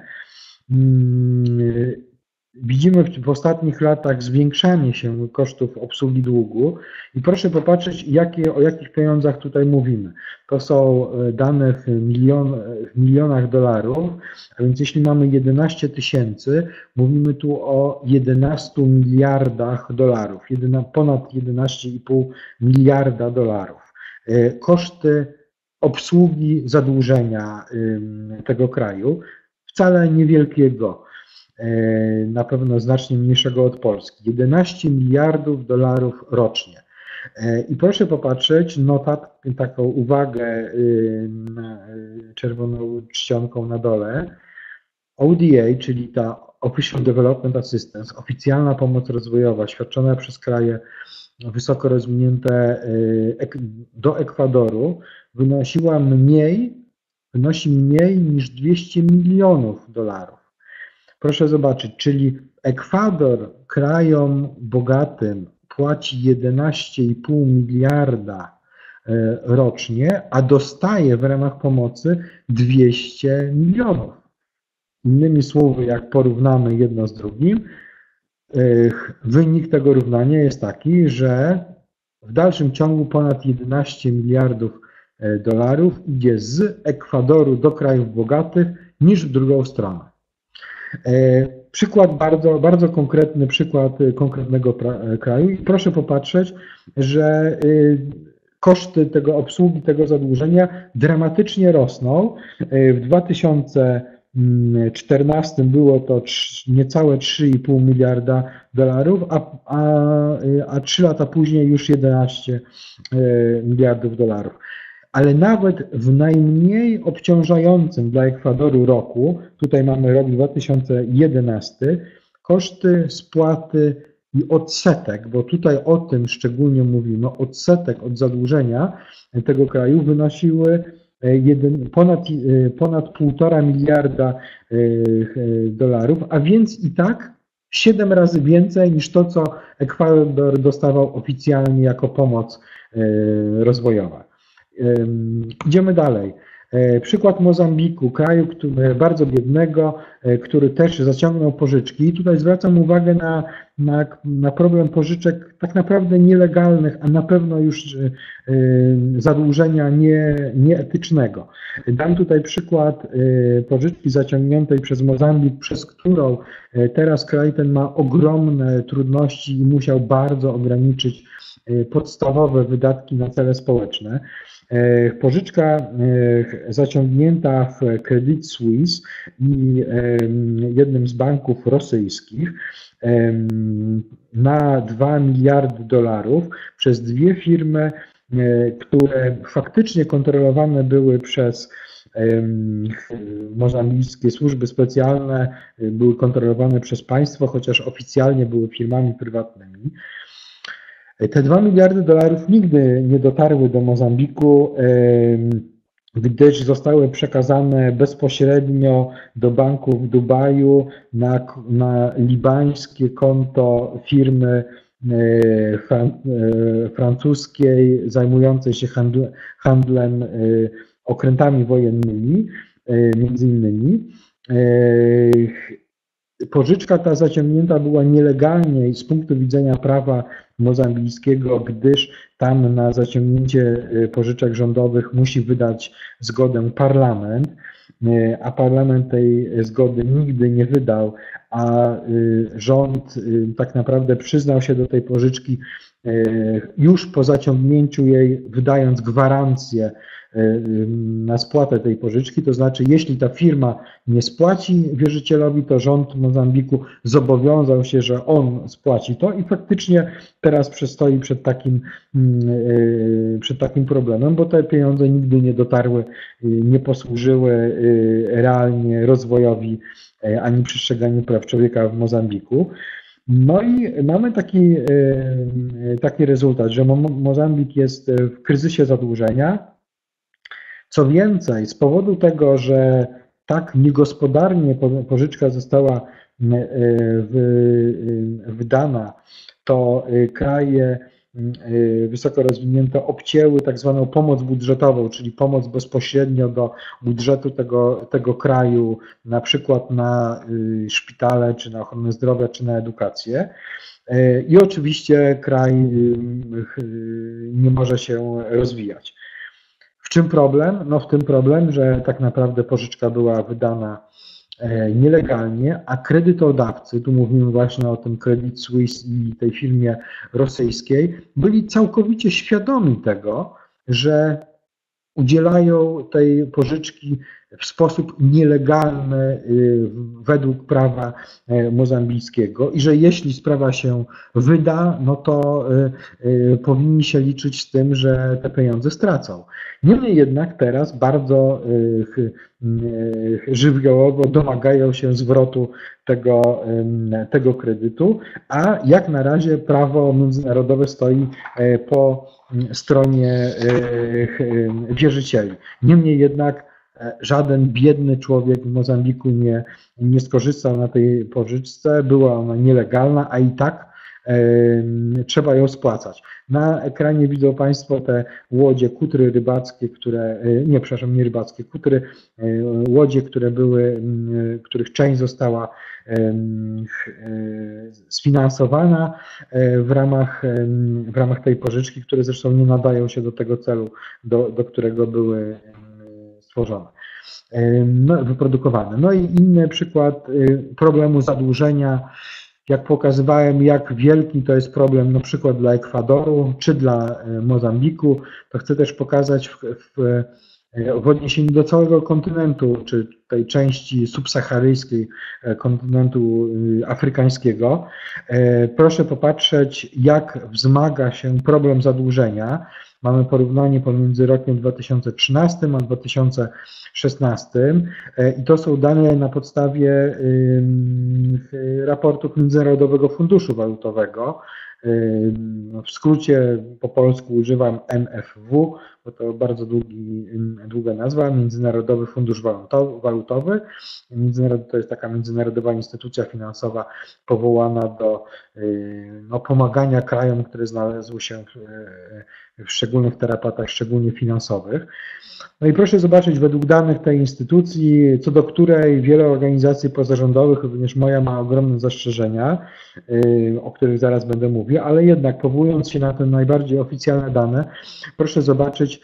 widzimy w ostatnich latach zwiększanie się kosztów obsługi długu i proszę popatrzeć, o jakich pieniądzach tutaj mówimy. To są dane w milionach dolarów, a więc jeśli mamy 11 tysięcy, mówimy tu o 11 miliardach dolarów, ponad 11,5 miliarda dolarów. Koszty obsługi zadłużenia tego kraju, wcale niewielkiego, na pewno znacznie mniejszego od Polski. 11 miliardów dolarów rocznie. I proszę popatrzeć, taką uwagę czerwoną czcionką na dole. ODA, czyli ta Official Development Assistance, oficjalna pomoc rozwojowa świadczona przez kraje wysoko rozwinięte do Ekwadoru, wynosiła mniej wynosi mniej niż 200 milionów dolarów. Proszę zobaczyć, czyli Ekwador krajom bogatym płaci 11,5 miliarda rocznie, a dostaje w ramach pomocy 200 milionów. Innymi słowy, jak porównamy jedno z drugim, wynik tego równania jest taki, że w dalszym ciągu ponad 11 miliardów dolarów idzie z Ekwadoru do krajów bogatych niż w drugą stronę. Przykład, bardzo konkretny przykład konkretnego kraju. I proszę popatrzeć, że koszty obsługi tego zadłużenia dramatycznie rosną. W 2014 było to niecałe 3,5 miliarda dolarów, a 3 lata później już 11 miliardów dolarów. Ale nawet w najmniej obciążającym dla Ekwadoru roku, tutaj mamy rok 2011, koszty spłaty i odsetek, bo tutaj o tym szczególnie mówimy, odsetek od zadłużenia tego kraju wynosiły ponad 1,5 miliarda dolarów, a więc i tak 7 razy więcej niż to, co Ekwador dostawał oficjalnie jako pomoc rozwojowa. Idziemy dalej. Przykład Mozambiku, kraju bardzo biednego, który też zaciągnął pożyczki. I tutaj zwracam uwagę na problem pożyczek tak naprawdę nielegalnych, a na pewno już zadłużenia nieetycznego. Dam tutaj przykład pożyczki zaciągniętej przez Mozambik, przez którą teraz kraj ten ma ogromne trudności i musiał bardzo ograniczyć podstawowe wydatki na cele społeczne. Pożyczka zaciągnięta w Credit Suisse i jednym z banków rosyjskich na 2 miliardy dolarów przez dwie firmy, które faktycznie kontrolowane były przez mozambijskie służby specjalne, były kontrolowane przez państwo, chociaż oficjalnie były firmami prywatnymi. Te 2 miliardy dolarów nigdy nie dotarły do Mozambiku, gdyż zostały przekazane bezpośrednio do banku w Dubaju na libańskie konto firmy francuskiej zajmującej się handlem okrętami wojennymi, między innymi. Pożyczka ta zaciągnięta była nielegalnie z punktu widzenia prawa mozambijskiego, gdyż tam na zaciągnięcie pożyczek rządowych musi wydać zgodę parlament, a parlament tej zgody nigdy nie wydał, a rząd tak naprawdę przyznał się do tej pożyczki już po zaciągnięciu jej, wydając gwarancję na spłatę tej pożyczki, to znaczy jeśli ta firma nie spłaci wierzycielowi, to rząd Mozambiku zobowiązał się, że on spłaci to i faktycznie teraz stoi przed takim problemem, bo te pieniądze nigdy nie dotarły, nie posłużyły realnie rozwojowi ani przestrzeganiu praw człowieka w Mozambiku. No i mamy taki rezultat, że Mozambik jest w kryzysie zadłużenia. Co więcej, z powodu tego, że tak niegospodarnie pożyczka została wydana, to kraje wysoko rozwinięte obcięły tak zwaną pomoc budżetową, czyli pomoc bezpośrednio do budżetu tego kraju, na przykład na szpitale, czy na ochronę zdrowia, czy na edukację. I oczywiście kraj nie może się rozwijać. W czym problem? No w tym problem, że tak naprawdę pożyczka była wydana nielegalnie, a kredytodawcy, tu mówimy właśnie o tym Credit Suisse i tej firmie rosyjskiej, byli całkowicie świadomi tego, że udzielają tej pożyczki w sposób nielegalny według prawa mozambijskiego i że jeśli sprawa się wyda, no to powinni się liczyć z tym, że te pieniądze stracą. Niemniej jednak teraz bardzo żywiołowo domagają się zwrotu tego kredytu, a jak na razie prawo międzynarodowe stoi po stronie wierzycieli. Niemniej jednak żaden biedny człowiek w Mozambiku nie skorzystał na tej pożyczce, była ona nielegalna, a i tak trzeba ją spłacać. Na ekranie widzą Państwo te łodzie, kutry rybackie, nie rybackie, kutry, łodzie, których część została sfinansowana w ramach tej pożyczki, które zresztą nie nadają się do tego celu, do którego były stworzone, wyprodukowane. No i inny przykład problemu zadłużenia. Jak pokazywałem, jak wielki to jest problem na przykład dla Ekwadoru czy dla Mozambiku, to chcę też pokazać w odniesieniu do całego kontynentu, czy tej części subsaharyjskiej kontynentu afrykańskiego. Proszę popatrzeć, jak wzmaga się problem zadłużenia. Mamy porównanie pomiędzy rokiem 2013 a 2016 i to są dane na podstawie raportów Międzynarodowego Funduszu Walutowego. W skrócie po polsku używam MFW, bo to bardzo długa nazwa, Międzynarodowy Fundusz Walutowy. To jest taka międzynarodowa instytucja finansowa powołana do pomagania krajom, które znalazły się w szczególnych tarapatach, szczególnie finansowych. No i proszę zobaczyć, według danych tej instytucji, co do której wiele organizacji pozarządowych, również moja, ma ogromne zastrzeżenia, o których zaraz będę mówił, ale jednak powołując się na te najbardziej oficjalne dane, proszę zobaczyć,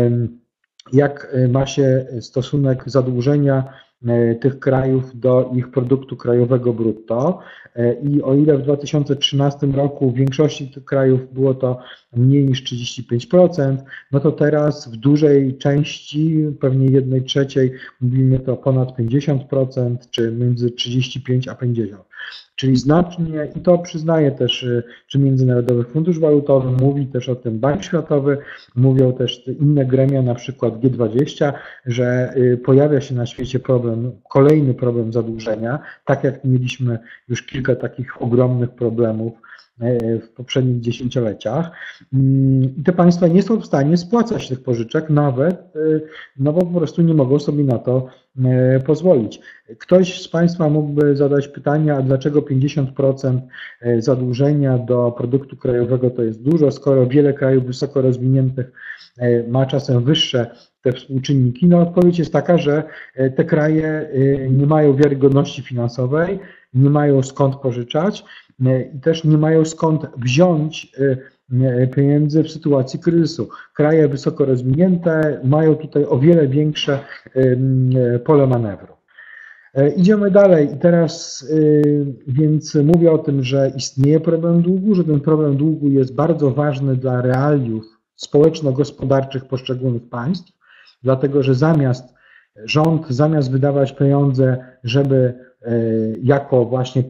jak ma się stosunek zadłużenia tych krajów do ich produktu krajowego brutto. I o ile w 2013 roku w większości tych krajów było to mniej niż 35%, no to teraz w dużej części, pewnie 1/3, mówimy to ponad 50%, czy między 35 a 50%. Czyli znacznie, i to przyznaje też czy Międzynarodowy Fundusz Walutowy, mówi też o tym Bank Światowy, mówią też inne gremia, na przykład G20, że pojawia się na świecie kolejny problem zadłużenia, tak jak mieliśmy już kilka takich ogromnych problemów w poprzednich dziesięcioleciach. I te państwa nie są w stanie spłacać tych pożyczek nawet, no bo po prostu nie mogą sobie na to pozwolić. Ktoś z Państwa mógłby zadać pytanie, a dlaczego 50% zadłużenia do produktu krajowego to jest dużo, skoro wiele krajów wysoko rozwiniętych ma czasem wyższe te współczynniki? No odpowiedź jest taka, że te kraje nie mają wiarygodności finansowej, nie mają skąd pożyczać i też nie mają skąd wziąć pieniędzy w sytuacji kryzysu. Kraje wysoko rozwinięte mają tutaj o wiele większe pole manewru. Idziemy dalej i teraz więc mówię o tym, że istnieje problem długu, że ten problem długu jest bardzo ważny dla realiów społeczno-gospodarczych poszczególnych państw, dlatego że rząd zamiast wydawać pieniądze, żeby jako właśnie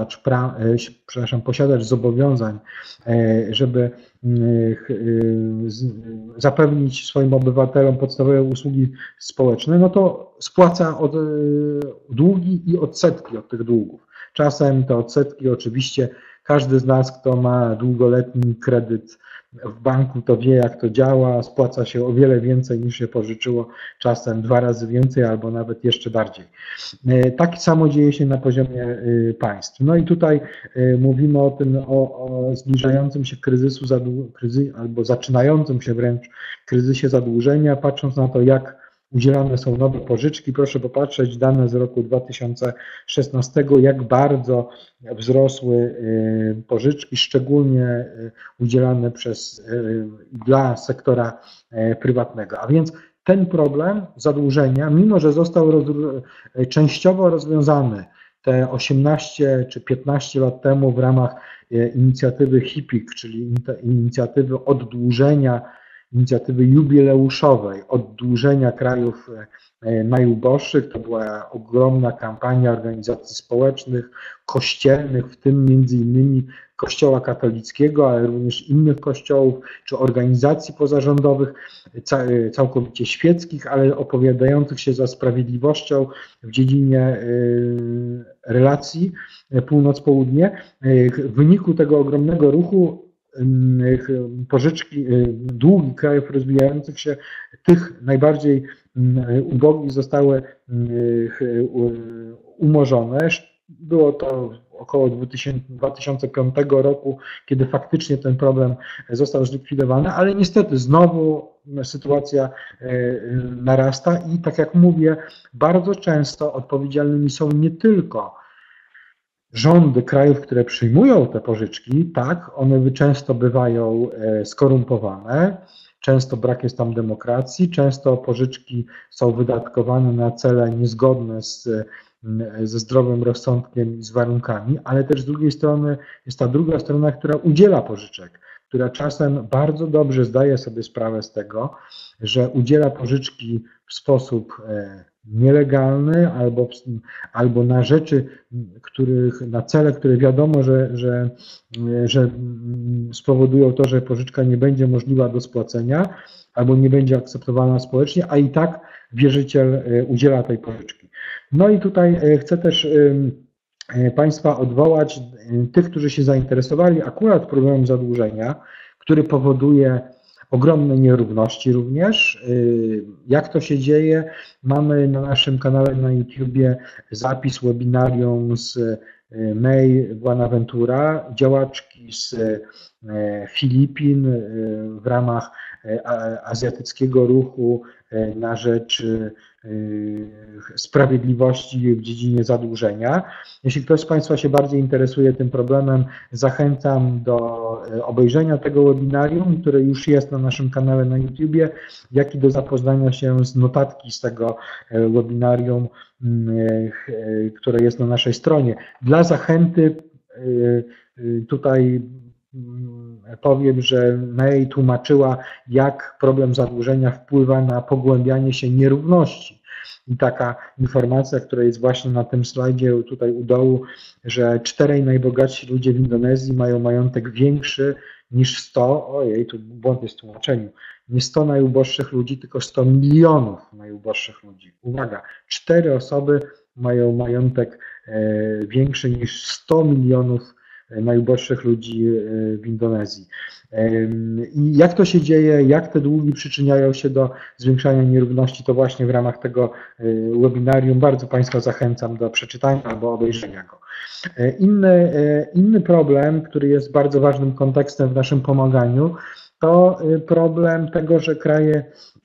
posiadacz zobowiązań, żeby zapewnić swoim obywatelom podstawowe usługi społeczne, no to spłaca długi i odsetki od tych długów. Czasem te odsetki oczywiście każdy z nas, kto ma długoletni kredyt w banku, to wie, jak to działa, spłaca się o wiele więcej niż się pożyczyło, czasem 2 razy więcej albo nawet jeszcze bardziej. Tak samo dzieje się na poziomie państw. No i tutaj mówimy o tym, o zbliżającym się albo zaczynającym się wręcz kryzysie zadłużenia, patrząc na to, jak udzielane są nowe pożyczki. Proszę popatrzeć, dane z roku 2016, jak bardzo wzrosły pożyczki, szczególnie udzielane dla sektora prywatnego. A więc ten problem zadłużenia, mimo że został częściowo rozwiązany te 18 czy 15 lat temu w ramach inicjatywy HIPIC, czyli inicjatywy oddłużenia, inicjatywy jubileuszowej, oddłużenia krajów najuboższych. To była ogromna kampania organizacji społecznych, kościelnych, w tym między innymi Kościoła katolickiego, ale również innych kościołów czy organizacji pozarządowych, całkowicie świeckich, ale opowiadających się za sprawiedliwością w dziedzinie relacji północ-południe. W wyniku tego ogromnego ruchu pożyczki, długi krajów rozwijających się, tych najbardziej ubogich, zostały umorzone. Było to około 2005 roku, kiedy faktycznie ten problem został zlikwidowany, ale niestety znowu sytuacja narasta i tak jak mówię, bardzo często odpowiedzialnymi są nie tylko rządy krajów, które przyjmują te pożyczki, tak, one często bywają skorumpowane, często brak jest tam demokracji, często pożyczki są wydatkowane na cele niezgodne ze zdrowym rozsądkiem i z warunkami, ale też z drugiej strony jest ta druga strona, która udziela pożyczek, która czasem bardzo dobrze zdaje sobie sprawę z tego, że udziela pożyczki w sposób nielegalny albo na rzeczy, na cele, które wiadomo, że spowodują to, że pożyczka nie będzie możliwa do spłacenia albo nie będzie akceptowana społecznie, a i tak wierzyciel udziela tej pożyczki. No i tutaj chcę też Państwa odwołać, tych, którzy się zainteresowali akurat problemem zadłużenia, który powoduje ogromne nierówności również. Jak to się dzieje? Mamy na naszym kanale na YouTubie zapis webinarium z May Buenaventura, działaczki z Filipin w ramach azjatyckiego ruchu na rzecz sprawiedliwości w dziedzinie zadłużenia. Jeśli ktoś z Państwa się bardziej interesuje tym problemem, zachęcam do obejrzenia tego webinarium, które już jest na naszym kanale na YouTubie, jak i do zapoznania się z notatki z tego webinarium, które jest na naszej stronie. Dla zachęty tutaj powiem, że May tłumaczyła, jak problem zadłużenia wpływa na pogłębianie się nierówności. I taka informacja, która jest właśnie na tym slajdzie tutaj u dołu, że 4 najbogatsi ludzie w Indonezji mają majątek większy niż 100, ojej, tu błąd jest w tłumaczeniu, nie 100 najuboższych ludzi, tylko 100 milionów najuboższych ludzi. Uwaga, 4 osoby mają majątek większy niż 100 milionów najuboższych ludzi w Indonezji. I jak to się dzieje, jak te długi przyczyniają się do zwiększania nierówności, to właśnie w ramach tego webinarium bardzo Państwa zachęcam do przeczytania albo obejrzenia go. Inny problem, który jest bardzo ważnym kontekstem w naszym pomaganiu, to problem tego, że kraje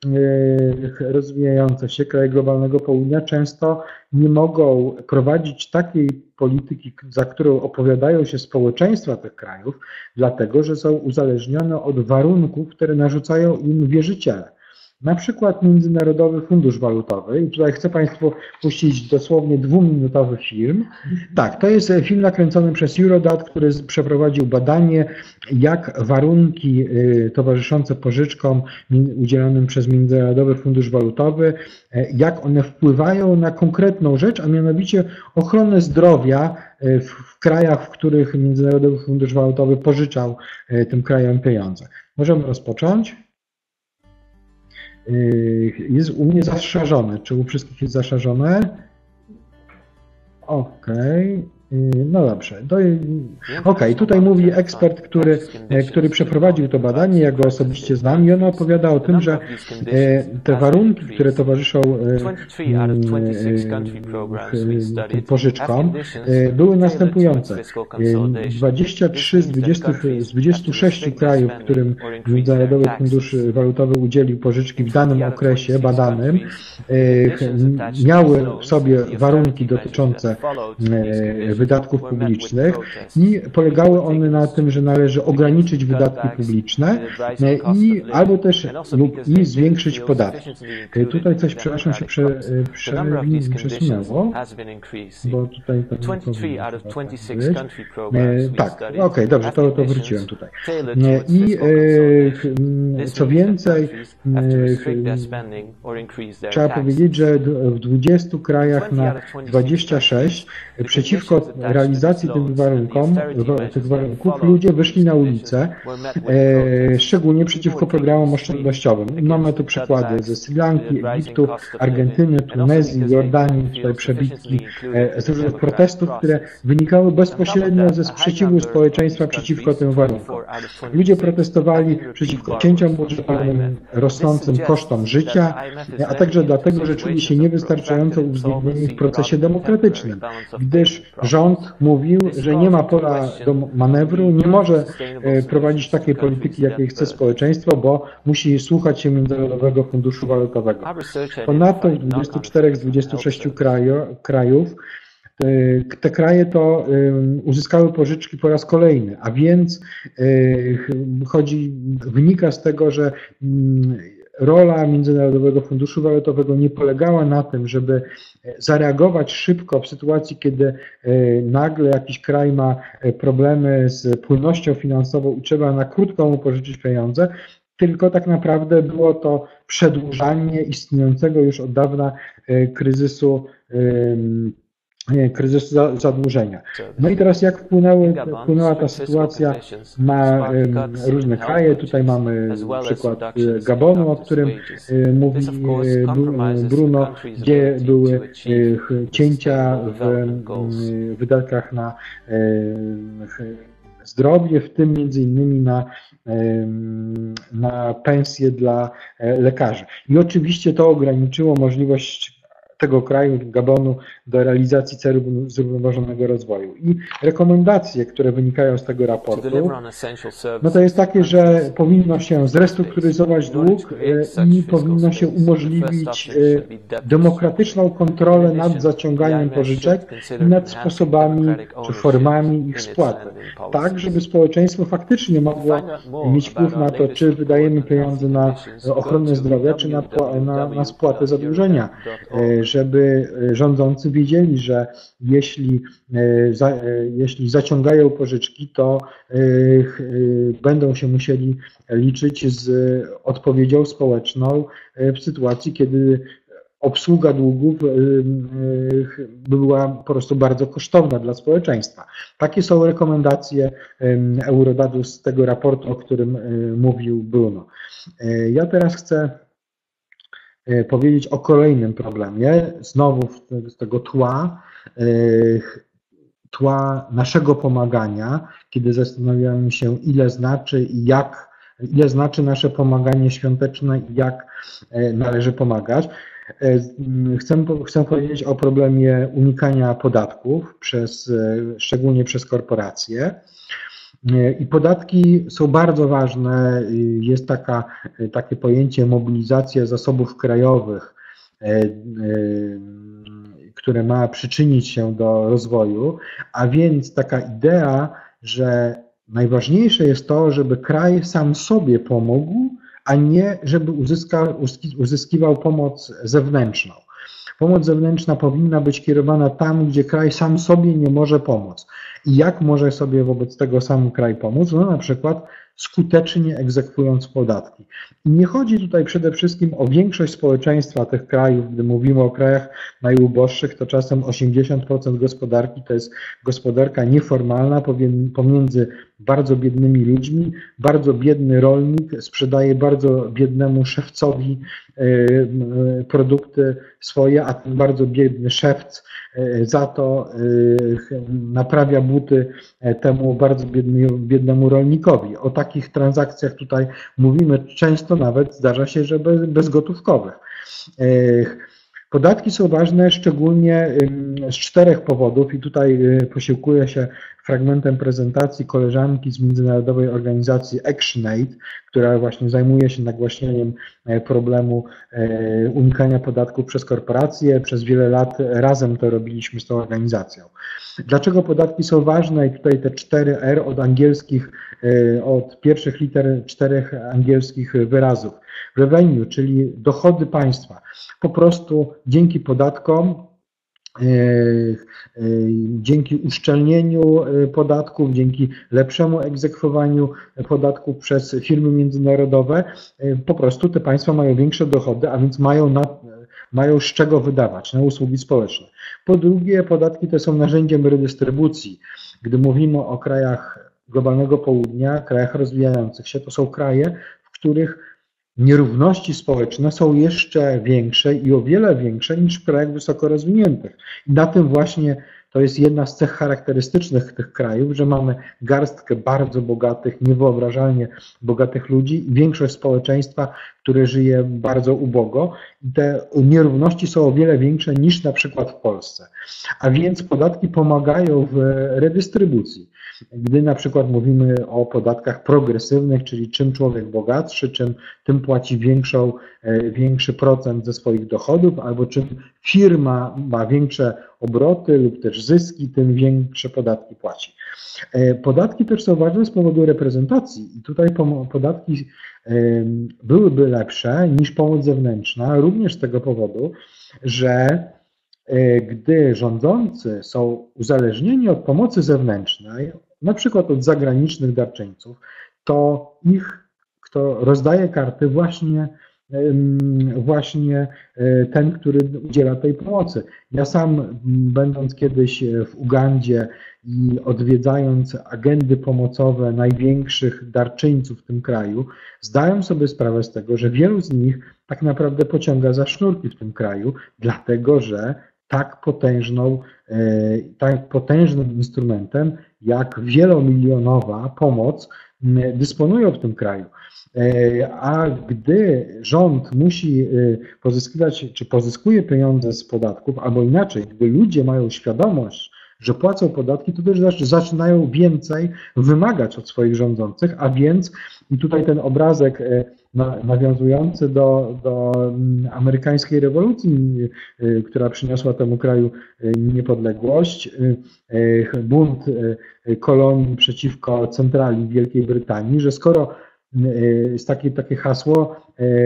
rozwijające się, kraje globalnego południa często nie mogą prowadzić takiej polityki, za którą opowiadają się społeczeństwa tych krajów, dlatego że są uzależnione od warunków, które narzucają im wierzyciele. Na przykład Międzynarodowy Fundusz Walutowy, i tutaj chcę Państwu puścić dosłownie 2-minutowy film. Tak, to jest film nakręcony przez Eurodat, który przeprowadził badanie, jak warunki towarzyszące pożyczkom udzielonym przez Międzynarodowy Fundusz Walutowy, jak one wpływają na konkretną rzecz, a mianowicie ochronę zdrowia w krajach, w których Międzynarodowy Fundusz Walutowy pożyczał tym krajom pieniądze. Możemy rozpocząć. Jest u mnie zastrzeżone. Czy u wszystkich jest zastrzeżone? Okej. No dobrze. Okej, tutaj mówi ekspert, który przeprowadził to badanie, ja go osobiście znam i on opowiada o tym, że te warunki, które towarzyszą tym pożyczkom, były następujące. 23 z 26 krajów, którym Międzynarodowy Fundusz Walutowy udzielił pożyczki w danym okresie badanym, miały w sobie warunki dotyczące wydatków publicznych i polegały one na tym, że należy ograniczyć wydatki publiczne albo też i zwiększyć podatki. Tutaj coś, przepraszam, się przesunęło, bo tutaj tak, okej, dobrze, to wróciłem tutaj. I co więcej, trzeba powiedzieć, że w 20 krajach na 26 przeciwko realizacji tych warunków ludzie wyszli na ulicę, szczególnie przeciwko programom oszczędnościowym. Mamy tu przykłady ze Sri Lanki, Egiptu, Argentyny, Tunezji, Jordanii, tutaj przebitki z różnych protestów, które wynikały bezpośrednio ze sprzeciwu społeczeństwa przeciwko tym warunkom. Ludzie protestowali przeciwko cięciom budżetowym, rosnącym kosztom życia, a także dlatego, że czuli się niewystarczająco uwzględnieni w procesie demokratycznym, gdyż rząd mówił, że nie ma pola do manewru, nie może prowadzić takiej polityki, jakiej chce społeczeństwo, bo musi słuchać się Międzynarodowego Funduszu Walutowego. Ponadto w 24 z 26 krajów te kraje to uzyskały pożyczki po raz kolejny, a więc wynika z tego, że rola Międzynarodowego Funduszu Walutowego nie polegała na tym, żeby zareagować szybko w sytuacji, kiedy nagle jakiś kraj ma problemy z płynnością finansową i trzeba na krótko mu pożyczyć pieniądze, tylko tak naprawdę było to przedłużanie istniejącego już od dawna kryzysu zadłużenia. No i teraz jak wpłynęła ta sytuacja na różne kraje. Tutaj mamy przykład Gabonu, o którym mówi Bruno, gdzie były cięcia w wydatkach na zdrowie, w tym między innymi na pensje dla lekarzy. I oczywiście to ograniczyło możliwość tego kraju, Gabonu, do realizacji celów zrównoważonego rozwoju. I rekomendacje, które wynikają z tego raportu, no to jest takie, że powinno się zrestrukturyzować dług i powinno się umożliwić demokratyczną kontrolę nad zaciąganiem pożyczek i nad sposobami czy formami ich spłaty. Tak, żeby społeczeństwo faktycznie mogło mieć wpływ na to, czy wydajemy pieniądze na ochronę zdrowia, czy na spłatę zadłużenia. Żeby rządzący wiedzieli, że jeśli zaciągają pożyczki, to będą się musieli liczyć z odpowiedzią społeczną w sytuacji, kiedy obsługa długów była po prostu bardzo kosztowna dla społeczeństwa. Takie są rekomendacje Eurodadu z tego raportu, o którym mówił Bruno. Ja teraz chcę powiedzieć o kolejnym problemie, znowu z tego tła naszego pomagania, kiedy zastanawiamy się, ile znaczy nasze pomaganie świąteczne i jak należy pomagać. Chcę powiedzieć o problemie unikania podatków, szczególnie przez korporacje. I podatki są bardzo ważne. Jest takie pojęcie mobilizacja zasobów krajowych, które ma przyczynić się do rozwoju, a więc taka idea, że najważniejsze jest to, żeby kraj sam sobie pomógł, a nie żeby uzyskiwał pomoc zewnętrzną. Pomoc zewnętrzna powinna być kierowana tam, gdzie kraj sam sobie nie może pomóc. I jak może sobie wobec tego sam kraj pomóc? No na przykład skutecznie egzekwując podatki. I nie chodzi tutaj przede wszystkim o większość społeczeństwa tych krajów. Gdy mówimy o krajach najuboższych, to czasem 80% gospodarki to jest gospodarka nieformalna pomiędzy bardzo biednymi ludźmi. Bardzo biedny rolnik sprzedaje bardzo biednemu szewcowi produkty swoje, a ten bardzo biedny szewc za to naprawia buty temu bardzo biednemu rolnikowi. O takich transakcjach tutaj mówimy, często nawet zdarza się, że bezgotówkowych. Podatki są ważne szczególnie z 4 powodów i tutaj posiłkuję się fragmentem prezentacji koleżanki z Międzynarodowej Organizacji ActionAid, która właśnie zajmuje się nagłaśnianiem problemu unikania podatków przez korporacje. Przez wiele lat razem to robiliśmy z tą organizacją. Dlaczego podatki są ważne? I tutaj te 4 R od pierwszych liter 4 angielskich wyrazów. Revenue, czyli dochody państwa. Po prostu dzięki podatkom, dzięki uszczelnieniu podatków, dzięki lepszemu egzekwowaniu podatków przez firmy międzynarodowe, po prostu te państwa mają większe dochody, a więc mają z czego wydawać na usługi społeczne. Po drugie, podatki te są narzędziem redystrybucji. Gdy mówimy o krajach globalnego południa, krajach rozwijających się, to są kraje, w których nierówności społeczne są jeszcze większe i o wiele większe niż w krajach wysoko rozwiniętych. I na tym właśnie to jest jedna z cech charakterystycznych tych krajów, że mamy garstkę bardzo bogatych, niewyobrażalnie bogatych ludzi i większość społeczeństwa, które żyje bardzo ubogo. I te nierówności są o wiele większe niż na przykład w Polsce. A więc podatki pomagają w redystrybucji. Gdy na przykład mówimy o podatkach progresywnych, czyli czym człowiek bogatszy, tym płaci większy procent ze swoich dochodów, albo czym firma ma większe obroty lub też zyski, tym większe podatki płaci. Podatki też są ważne z powodu reprezentacji i tutaj podatki byłyby lepsze niż pomoc zewnętrzna, również z tego powodu, że gdy rządzący są uzależnieni od pomocy zewnętrznej, na przykład od zagranicznych darczyńców, to kto rozdaje karty, właśnie ten, który udziela tej pomocy. Ja sam, będąc kiedyś w Ugandzie i odwiedzając agendy pomocowe największych darczyńców w tym kraju, zdałem sobie sprawę z tego, że wielu z nich tak naprawdę pociąga za sznurki w tym kraju, dlatego że tak potężnym instrumentem jak wielomilionowa pomoc dysponują w tym kraju. A gdy rząd musi pozyskiwać, czy pozyskuje pieniądze z podatków, albo inaczej, gdy ludzie mają świadomość, że płacą podatki, to też zaczynają więcej wymagać od swoich rządzących, a więc i tutaj ten obrazek nawiązujący do amerykańskiej rewolucji, która przyniosła temu kraju niepodległość, bunt kolonii przeciwko centrali Wielkiej Brytanii, że skoro jest takie hasło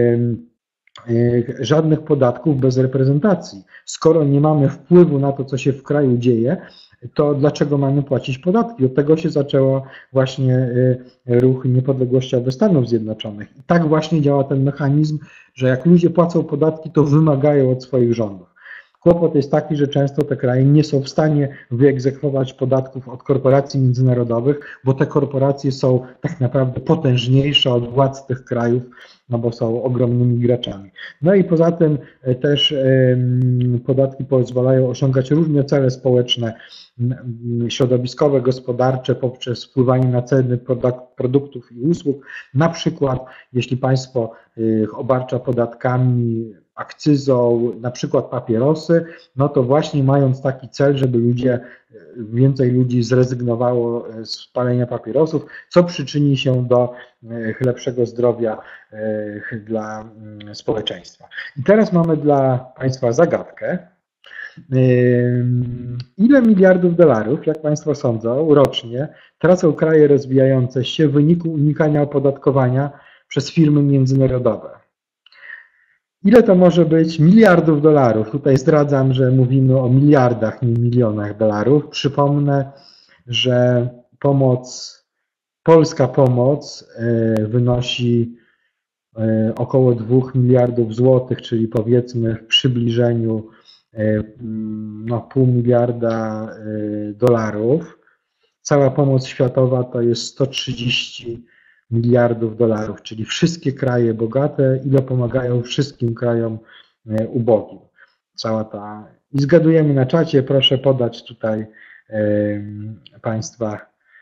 żadnych podatków bez reprezentacji. Skoro nie mamy wpływu na to, co się w kraju dzieje, to dlaczego mamy płacić podatki? Od tego się zaczęło właśnie ruch niepodległościowy Stanów Zjednoczonych. I tak właśnie działa ten mechanizm, że jak ludzie płacą podatki, to wymagają od swoich rządów. Kłopot jest taki, że często te kraje nie są w stanie wyegzekwować podatków od korporacji międzynarodowych, bo te korporacje są tak naprawdę potężniejsze od władz tych krajów, no bo są ogromnymi graczami. No i poza tym też podatki pozwalają osiągać różne cele społeczne, środowiskowe, gospodarcze poprzez wpływanie na ceny produktów i usług. Na przykład, jeśli państwo obarcza podatkami, akcyzą, na przykład papierosy, no to właśnie mając taki cel, żeby więcej ludzi zrezygnowało z palenia papierosów, co przyczyni się do lepszego zdrowia dla społeczeństwa. I teraz mamy dla państwa zagadkę. Ile miliardów dolarów, jak państwo sądzą, rocznie tracą kraje rozwijające się w wyniku unikania opodatkowania przez firmy międzynarodowe? Ile to może być miliardów dolarów? Tutaj zdradzam, że mówimy o miliardach, nie milionach dolarów. Przypomnę, że polska pomoc wynosi około 2 miliardów złotych, czyli powiedzmy w przybliżeniu $0,5 miliarda dolarów. Cała pomoc światowa to jest 130 miliardów dolarów, czyli wszystkie kraje bogate, ile pomagają wszystkim krajom ubogim. I zgadujemy na czacie, proszę podać tutaj państwa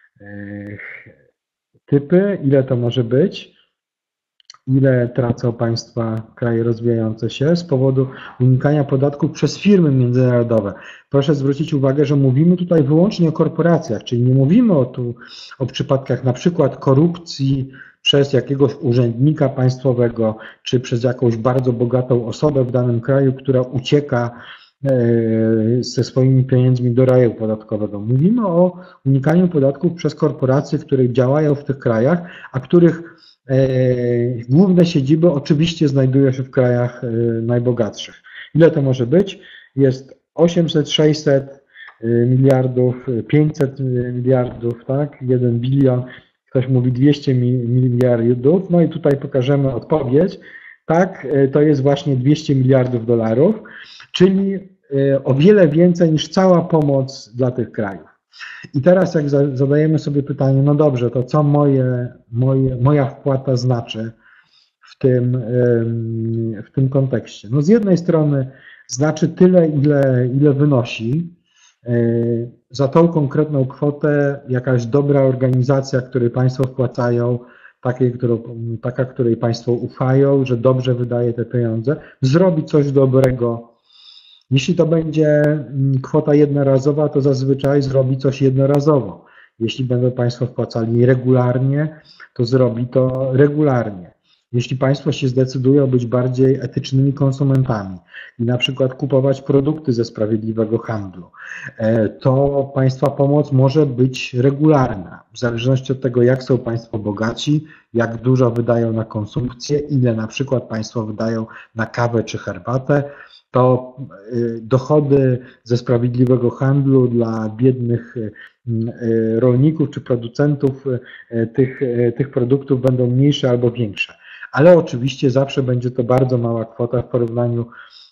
typy, ile to może być, ile tracą państwa, kraje rozwijające się z powodu unikania podatków przez firmy międzynarodowe. Proszę zwrócić uwagę, że mówimy tutaj wyłącznie o korporacjach, czyli nie mówimy o przypadkach na przykład korupcji przez jakiegoś urzędnika państwowego, czy przez jakąś bardzo bogatą osobę w danym kraju, która ucieka ze swoimi pieniędzmi do raju podatkowego. Mówimy o unikaniu podatków przez korporacje, które działają w tych krajach, a których główne siedziby oczywiście znajdują się w krajach najbogatszych. Ile to może być? Jest 800, 600 miliardów, 500 miliardów, tak? 1 bilion, ktoś mówi 200 miliardów. No i tutaj pokażemy odpowiedź. tak, to jest właśnie 200 miliardów dolarów, czyli o wiele więcej niż cała pomoc dla tych krajów. I teraz jak zadajemy sobie pytanie, no dobrze, to co moja wpłata znaczy w tym kontekście? No z jednej strony znaczy tyle, ile wynosi za tą konkretną kwotę jakaś dobra organizacja, której Państwo wpłacają, taka, której Państwo ufają, że dobrze wydaje te pieniądze, zrobi coś dobrego. Jeśli to będzie kwota jednorazowa, to zazwyczaj zrobi coś jednorazowo. Jeśli będą Państwo wpłacali regularnie, to zrobi to regularnie. Jeśli Państwo się zdecydują być bardziej etycznymi konsumentami i na przykład kupować produkty ze sprawiedliwego handlu, to Państwa pomoc może być regularna. W zależności od tego, jak są Państwo bogaci, jak dużo wydają na konsumpcję, ile na przykład Państwo wydają na kawę czy herbatę, to dochody ze sprawiedliwego handlu dla biednych rolników czy producentów tych produktów będą mniejsze albo większe. Ale oczywiście zawsze będzie to bardzo mała kwota w porównaniu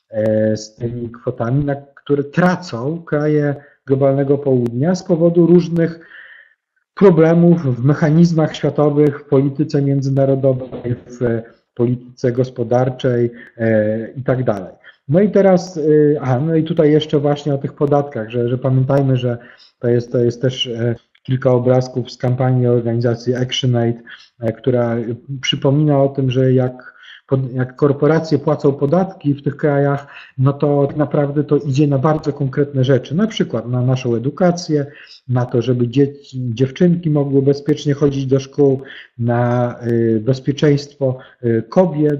z tymi kwotami, na które tracą kraje globalnego południa z powodu różnych problemów w mechanizmach światowych, w polityce międzynarodowej, w polityce gospodarczej i tak dalej. No i teraz, no i tutaj jeszcze właśnie o tych podatkach, że pamiętajmy, że to jest też kilka obrazków z kampanii organizacji ActionAid, która przypomina o tym, że jak korporacje płacą podatki w tych krajach, no to tak naprawdę to idzie na bardzo konkretne rzeczy, na przykład na naszą edukację, na to, żeby dziewczynki mogły bezpiecznie chodzić do szkół, na bezpieczeństwo kobiet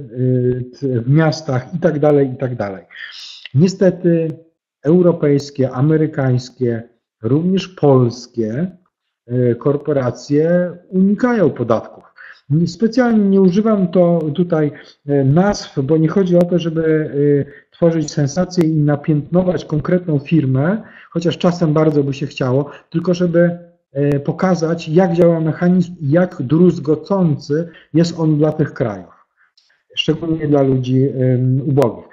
w miastach i tak dalej, i tak dalej. Niestety europejskie, amerykańskie, również polskie korporacje unikają podatków. Specjalnie nie używam tutaj nazw, bo nie chodzi o to, żeby tworzyć sensację i napiętnować konkretną firmę, chociaż czasem bardzo by się chciało, tylko żeby pokazać, jak działa mechanizm i jak druzgocący jest on dla tych krajów, szczególnie dla ludzi ubogich.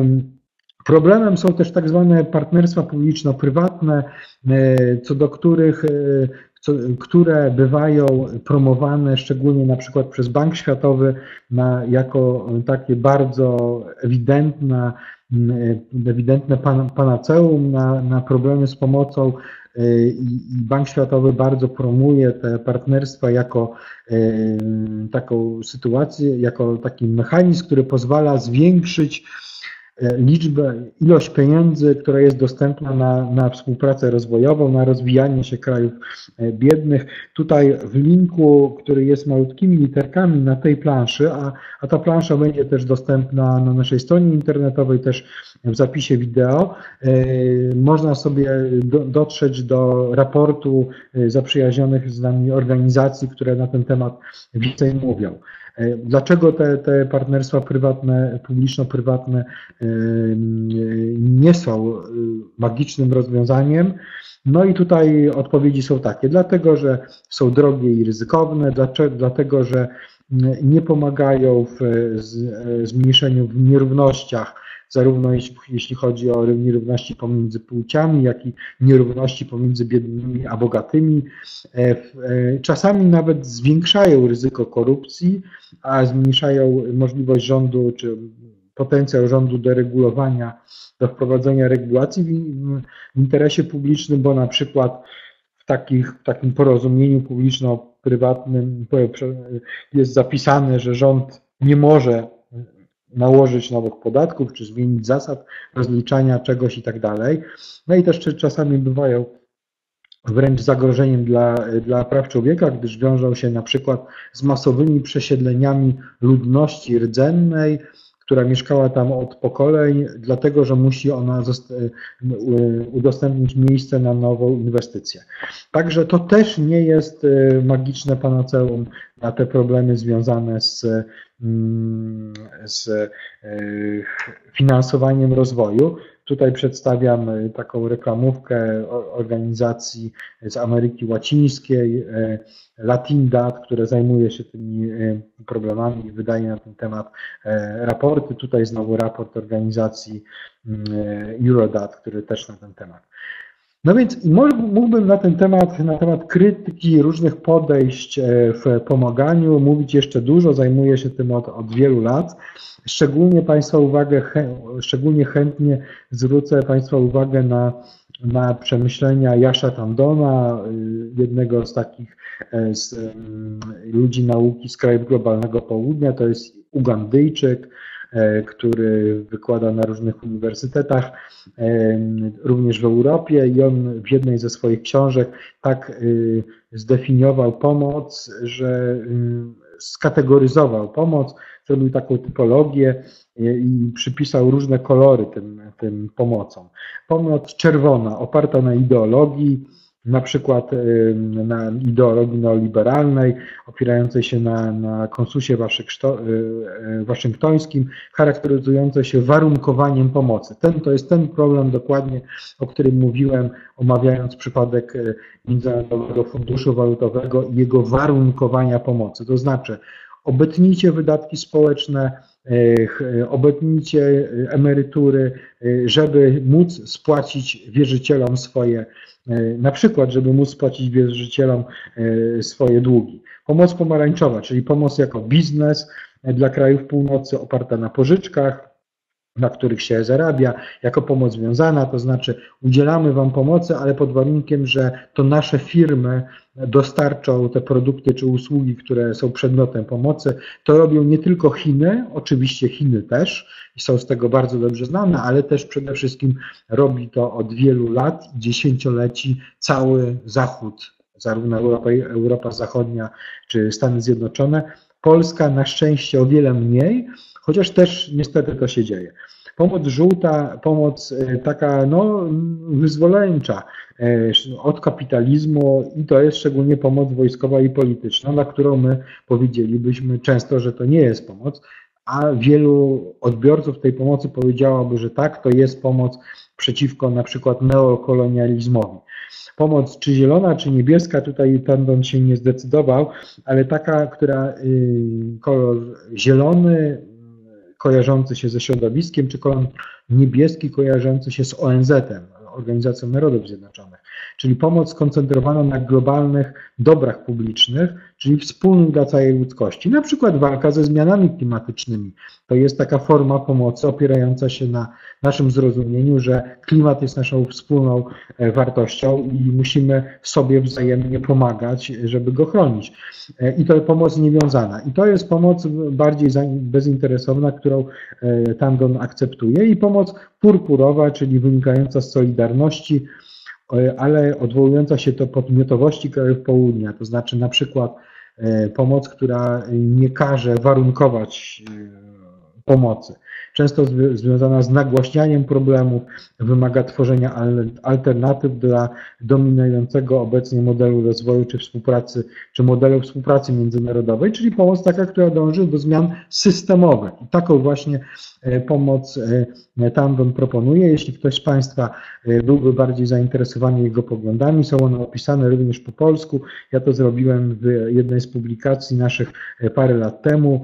Problemem są też tak zwane partnerstwa publiczno-prywatne, co do które bywają promowane szczególnie na przykład przez Bank Światowy jako takie bardzo ewidentne panaceum na problemy z pomocą i Bank Światowy bardzo promuje te partnerstwa jako taką sytuację, jako taki mechanizm, który pozwala zwiększyć ilość pieniędzy, która jest dostępna na współpracę rozwojową, na rozwijanie się krajów biednych. Tutaj w linku, który jest malutkimi literkami na tej planszy, a ta plansza będzie też dostępna na naszej stronie internetowej, też w zapisie wideo, można sobie dotrzeć do raportu zaprzyjaźnionych z nami organizacji, które na ten temat więcej mówią. Dlaczego te partnerstwa prywatne, publiczno-prywatne nie są magicznym rozwiązaniem? No i tutaj odpowiedzi są takie, dlatego że są drogie i ryzykowne, dlatego że nie pomagają w zmniejszeniu w nierównościach, zarówno jeśli chodzi o nierówności pomiędzy płciami, jak i nierówności pomiędzy biednymi a bogatymi. Czasami nawet zwiększają ryzyko korupcji, a zmniejszają możliwość rządu czy potencjał rządu do regulowania, do wprowadzenia regulacji w interesie publicznym, bo na przykład w takim porozumieniu publiczno-prywatnym jest zapisane, że rząd nie może nałożyć nowych podatków, czy zmienić zasad rozliczania czegoś i tak dalej. No i też czasami bywają wręcz zagrożeniem dla praw człowieka, gdyż wiążą się na przykład z masowymi przesiedleniami ludności rdzennej, która mieszkała tam od pokoleń, dlatego że musi ona udostępnić miejsce na nową inwestycję. Także to też nie jest magiczne panaceum na te problemy związane z finansowaniem rozwoju. Tutaj przedstawiam taką reklamówkę organizacji z Ameryki Łacińskiej, Latindat, które zajmuje się tymi problemami i wydaje na ten temat raporty. Tutaj znowu raport organizacji Eurodat, który też na ten temat. No więc mógłbym na temat krytyki różnych podejść w pomaganiu mówić jeszcze dużo, zajmuję się tym od wielu lat. Szczególnie chętnie zwrócę Państwa uwagę na przemyślenia Yasha Tandona, jednego z takich ludzi nauki z krajów globalnego południa. To jest Ugandyjczyk, który wykłada na różnych uniwersytetach, również w Europie, i on w jednej ze swoich książek tak zdefiniował pomoc, że skategoryzował pomoc, zrobił taką typologię i przypisał różne kolory tym pomocom. Pomoc czerwona, oparta na ideologii, na przykład na ideologii neoliberalnej, opierającej się na konsensusie waszyngtońskim, charakteryzującej się warunkowaniem pomocy. To jest ten problem dokładnie, o którym mówiłem, omawiając przypadek Międzynarodowego Funduszu Walutowego i jego warunkowania pomocy. To znaczy, obetnijcie wydatki społeczne, obetnijcie emerytury, żeby móc spłacić wierzycielom na przykład, żeby móc spłacić wierzycielom swoje długi. Pomoc pomarańczowa, czyli pomoc jako biznes dla krajów północy oparta na pożyczkach, na których się zarabia, jako pomoc związana, to znaczy udzielamy Wam pomocy, ale pod warunkiem, że to nasze firmy dostarczą te produkty czy usługi, które są przedmiotem pomocy. To robią nie tylko Chiny, oczywiście Chiny też i są z tego bardzo dobrze znane, ale też przede wszystkim robi to od wielu lat i dziesięcioleci cały Zachód, zarówno Europa Zachodnia czy Stany Zjednoczone. Polska na szczęście o wiele mniej, chociaż też niestety to się dzieje. Pomoc żółta, pomoc taka wyzwoleńcza od kapitalizmu, i to jest szczególnie pomoc wojskowa i polityczna, na którą my powiedzielibyśmy często, że to nie jest pomoc, a wielu odbiorców tej pomocy powiedziałoby, że tak, to jest pomoc przeciwko na przykład neokolonializmowi. Pomoc czy zielona, czy niebieska, tutaj Tandon się nie zdecydował, ale taka, która kolor zielony kojarzący się ze środowiskiem, czy kolor niebieski kojarzący się z ONZ-em, Organizacją Narodów Zjednoczonych, czyli pomoc skoncentrowana na globalnych dobrach publicznych, czyli wspólnych dla całej ludzkości. Na przykład walka ze zmianami klimatycznymi. To jest taka forma pomocy opierająca się na naszym zrozumieniu, że klimat jest naszą wspólną wartością i musimy sobie wzajemnie pomagać, żeby go chronić. I to jest pomoc niewiązana. I to jest pomoc bardziej bezinteresowna, którą Tandon akceptuje, i pomoc purpurowa, czyli wynikająca z solidarności, ale odwołująca się do podmiotowości krajów południa, to znaczy na przykład pomoc, która nie każe warunkować pomocy. Często związana z nagłaśnianiem problemów, wymaga tworzenia alternatyw dla dominującego obecnie modelu rozwoju czy modelu współpracy międzynarodowej, czyli pomoc taka, która dąży do zmian systemowych. I taką właśnie pomoc Tandon proponuje. Jeśli ktoś z Państwa byłby bardziej zainteresowany jego poglądami, są one opisane również po polsku. Ja to zrobiłem w jednej z publikacji naszych parę lat temu.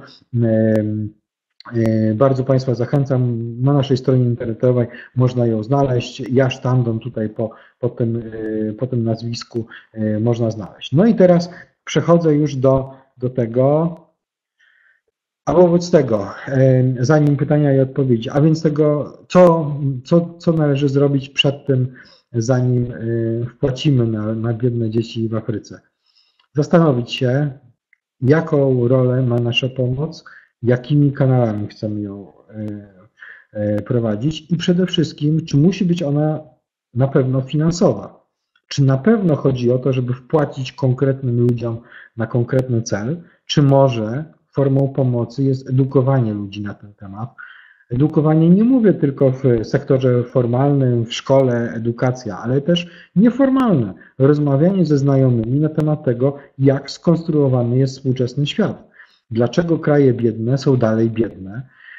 Bardzo Państwa zachęcam, na naszej stronie internetowej można ją znaleźć. Yash Tandon tutaj po tym nazwisku można znaleźć. No i teraz przechodzę już do tego, a wobec tego, zanim pytania i odpowiedzi, a więc tego, co należy zrobić przed tym, zanim wpłacimy na biedne dzieci w Afryce. Zastanowić się, jaką rolę ma nasza pomoc, jakimi kanałami chcemy ją prowadzić i przede wszystkim, czy musi być ona na pewno finansowa. Czy na pewno chodzi o to, żeby wpłacić konkretnym ludziom na konkretny cel, czy może formą pomocy jest edukowanie ludzi na ten temat. Edukowanie nie mówię tylko w sektorze formalnym, w szkole, edukacja, ale też nieformalne. Rozmawianie ze znajomymi na temat tego, jak skonstruowany jest współczesny świat. Dlaczego kraje biedne są dalej biedne?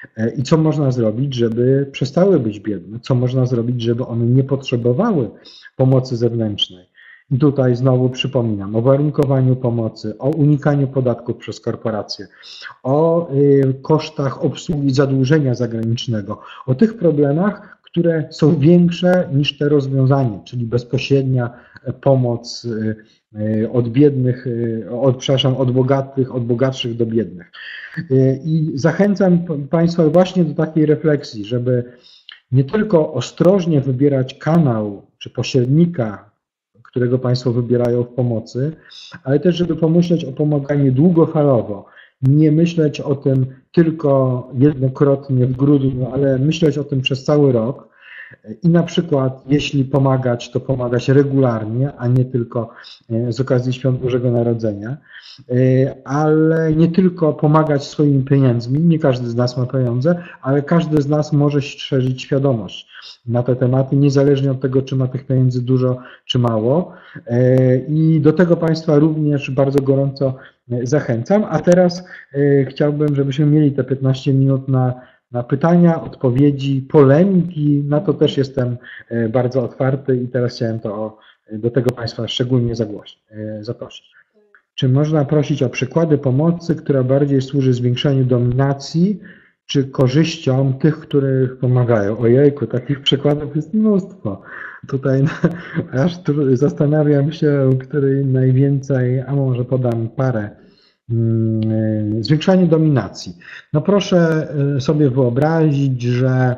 I co można zrobić, żeby przestały być biedne? Co można zrobić, żeby one nie potrzebowały pomocy zewnętrznej? I tutaj znowu przypominam o warunkowaniu pomocy, o unikaniu podatków przez korporacje, o kosztach obsługi zadłużenia zagranicznego, o tych problemach, które są większe niż te rozwiązanie, czyli bezpośrednia pomoc od biednych, od bogatych, od bogatszych do biednych. I zachęcam Państwa właśnie do takiej refleksji, żeby nie tylko ostrożnie wybierać kanał czy pośrednika, którego Państwo wybierają w pomocy, ale też, żeby pomyśleć o pomaganiu długofalowo. Nie myśleć o tym tylko jednokrotnie w grudniu, ale myśleć o tym przez cały rok. I na przykład, jeśli pomagać, to pomagać regularnie, a nie tylko z okazji Świąt Bożego Narodzenia, ale nie tylko pomagać swoimi pieniędzmi, nie każdy z nas ma pieniądze, ale każdy z nas może szerzyć świadomość na te tematy, niezależnie od tego, czy ma tych pieniędzy dużo, czy mało. I do tego Państwa również bardzo gorąco zachęcam. A teraz chciałbym, żebyśmy mieli te 15 minut na pytania, odpowiedzi, polemiki. Na to też jestem bardzo otwarty i teraz chciałem do tego Państwa szczególnie zaprosić. Czy można prosić o przykłady pomocy, która bardziej służy zwiększeniu dominacji, czy korzyściom tych, których pomagają? Ojejku, takich przykładów jest mnóstwo. Tutaj aż tu zastanawiam się, który najwięcej, a może podam parę. Zwiększanie dominacji. No proszę sobie wyobrazić, że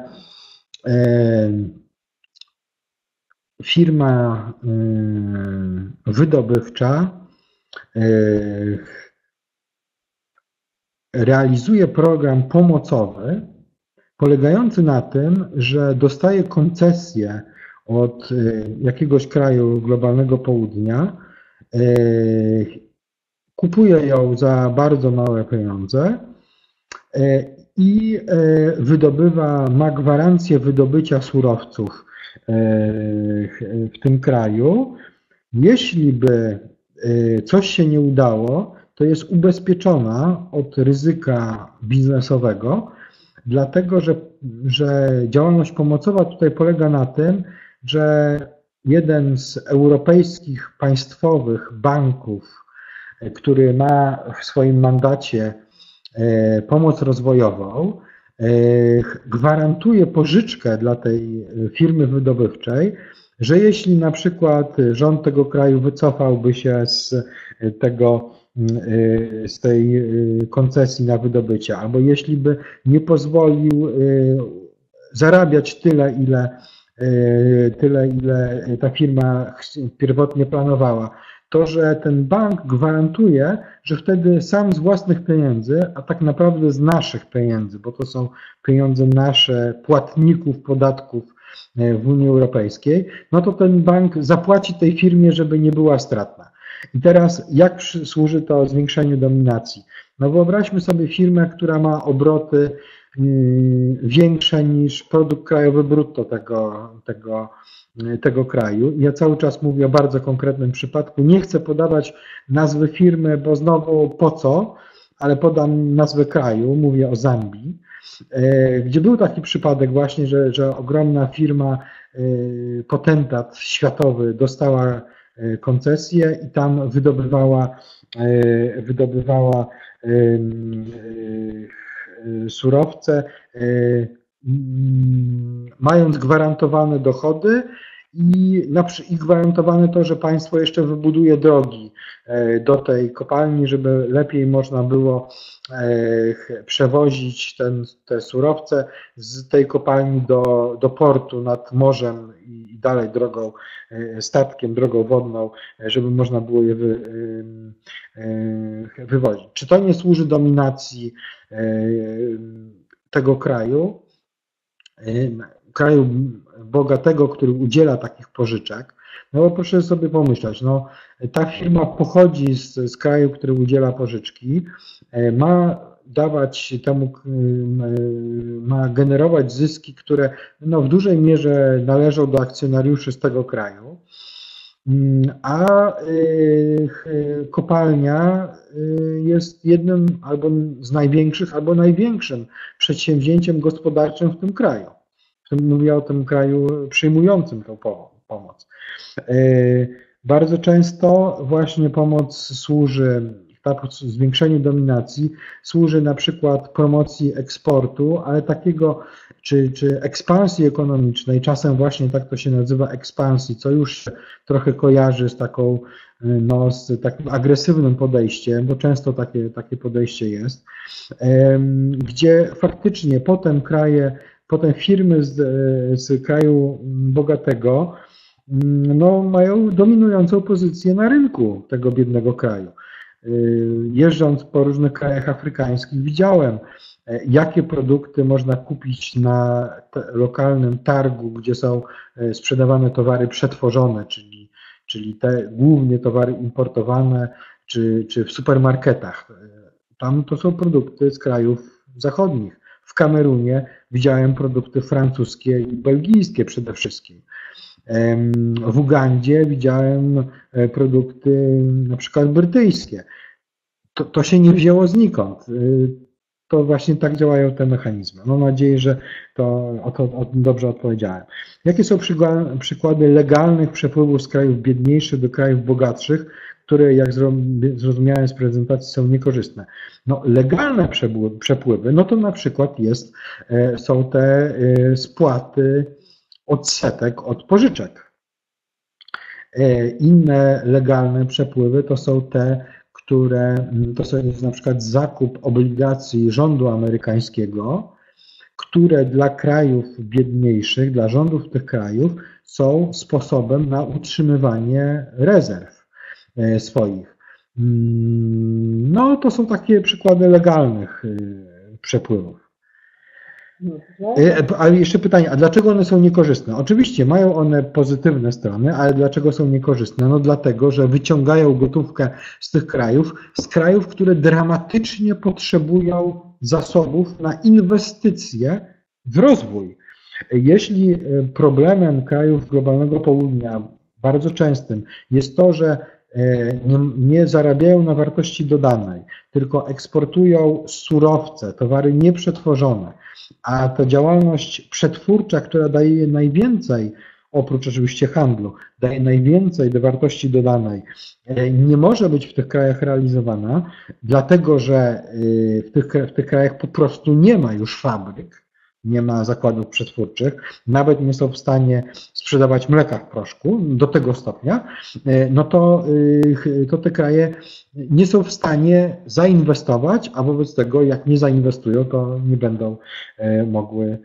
firma wydobywcza realizuje program pomocowy polegający na tym, że dostaje koncesję od jakiegoś kraju globalnego południa, kupuje ją za bardzo małe pieniądze i ma gwarancję wydobycia surowców w tym kraju. Jeśli by coś się nie udało, to jest ubezpieczona od ryzyka biznesowego, dlatego że działalność pomocowa tutaj polega na tym, że jeden z europejskich państwowych banków, który ma w swoim mandacie pomoc rozwojową, gwarantuje pożyczkę dla tej firmy wydobywczej, że jeśli na przykład rząd tego kraju wycofałby się z tej koncesji na wydobycie, albo jeśli by nie pozwolił zarabiać tyle, ile ta firma pierwotnie planowała, to, że ten bank gwarantuje, że wtedy sam z własnych pieniędzy, a tak naprawdę z naszych pieniędzy, bo to są pieniądze nasze, płatników podatków w Unii Europejskiej, no to ten bank zapłaci tej firmie, żeby nie była stratna. I teraz jak służy to zwiększeniu dominacji? No wyobraźmy sobie firmę, która ma obroty większe niż produkt krajowy brutto tego kraju. Ja cały czas mówię o bardzo konkretnym przypadku. Nie chcę podawać nazwy firmy, bo znowu po co, ale podam nazwę kraju, mówię o Zambii, gdzie był taki przypadek właśnie, że ogromna firma, potentat światowy dostała koncesję i tam wydobywała surowce, mając gwarantowane dochody i gwarantowane to, że państwo jeszcze wybuduje drogi do tej kopalni, żeby lepiej można było przewozić te surowce z tej kopalni do portu nad morzem i dalej drogą, statkiem, drogą wodną, żeby można było je wywozić. Czy to nie służy dominacji tego kraju bogatego, który udziela takich pożyczek? No bo proszę sobie pomyśleć, no, ta firma pochodzi z kraju, który udziela pożyczki, ma dawać temu, ma generować zyski, które no, w dużej mierze należą do akcjonariuszy z tego kraju. a kopalnia jest jednym albo z największych, albo największym przedsięwzięciem gospodarczym w tym kraju. Mówię o tym kraju przyjmującym tę pomoc. Bardzo często właśnie pomoc służy, zwiększeniu dominacji służy na przykład promocji eksportu, ale takiego, czy ekspansji ekonomicznej, czasem właśnie tak to się nazywa ekspansji, co już się trochę kojarzy z z takim agresywnym podejściem, bo często takie podejście jest, gdzie faktycznie potem firmy z kraju bogatego mają dominującą pozycję na rynku tego biednego kraju. Jeżdżąc po różnych krajach afrykańskich widziałem, jakie produkty można kupić na lokalnym targu, gdzie są sprzedawane towary przetworzone, czyli te głównie towary importowane, czy w supermarketach. Tam to są produkty z krajów zachodnich. W Kamerunie widziałem produkty francuskie i belgijskie przede wszystkim. W Ugandzie widziałem produkty na przykład brytyjskie. To się nie wzięło znikąd. To właśnie tak działają te mechanizmy. Mam nadzieję, że to dobrze odpowiedziałem. Jakie są przykłady legalnych przepływów z krajów biedniejszych do krajów bogatszych, które, jak zrozumiałem z prezentacji, są niekorzystne? Legalne przepływy, to na przykład są te spłaty odsetek od pożyczek. Inne legalne przepływy to są te, to jest na przykład zakup obligacji rządu amerykańskiego, które dla krajów biedniejszych, dla rządów tych krajów są sposobem na utrzymywanie rezerw swoich. To są takie przykłady legalnych przepływów. Ale jeszcze pytanie, a dlaczego one są niekorzystne? Oczywiście mają one pozytywne strony, ale dlaczego są niekorzystne? Dlatego, że wyciągają gotówkę z tych krajów, które dramatycznie potrzebują zasobów na inwestycje w rozwój. Jeśli problemem krajów globalnego południa bardzo częstym jest to, że nie zarabiają na wartości dodanej, tylko eksportują surowce, towary nieprzetworzone, a ta działalność przetwórcza, która daje najwięcej, oprócz oczywiście handlu, daje najwięcej do wartości dodanej, nie może być w tych krajach realizowana, dlatego że w tych krajach po prostu nie ma już fabryk, nie ma zakładów przetwórczych, nawet nie są w stanie sprzedawać mleka w proszku do tego stopnia, to te kraje nie są w stanie zainwestować, a wobec tego jak nie zainwestują, to nie będą mogły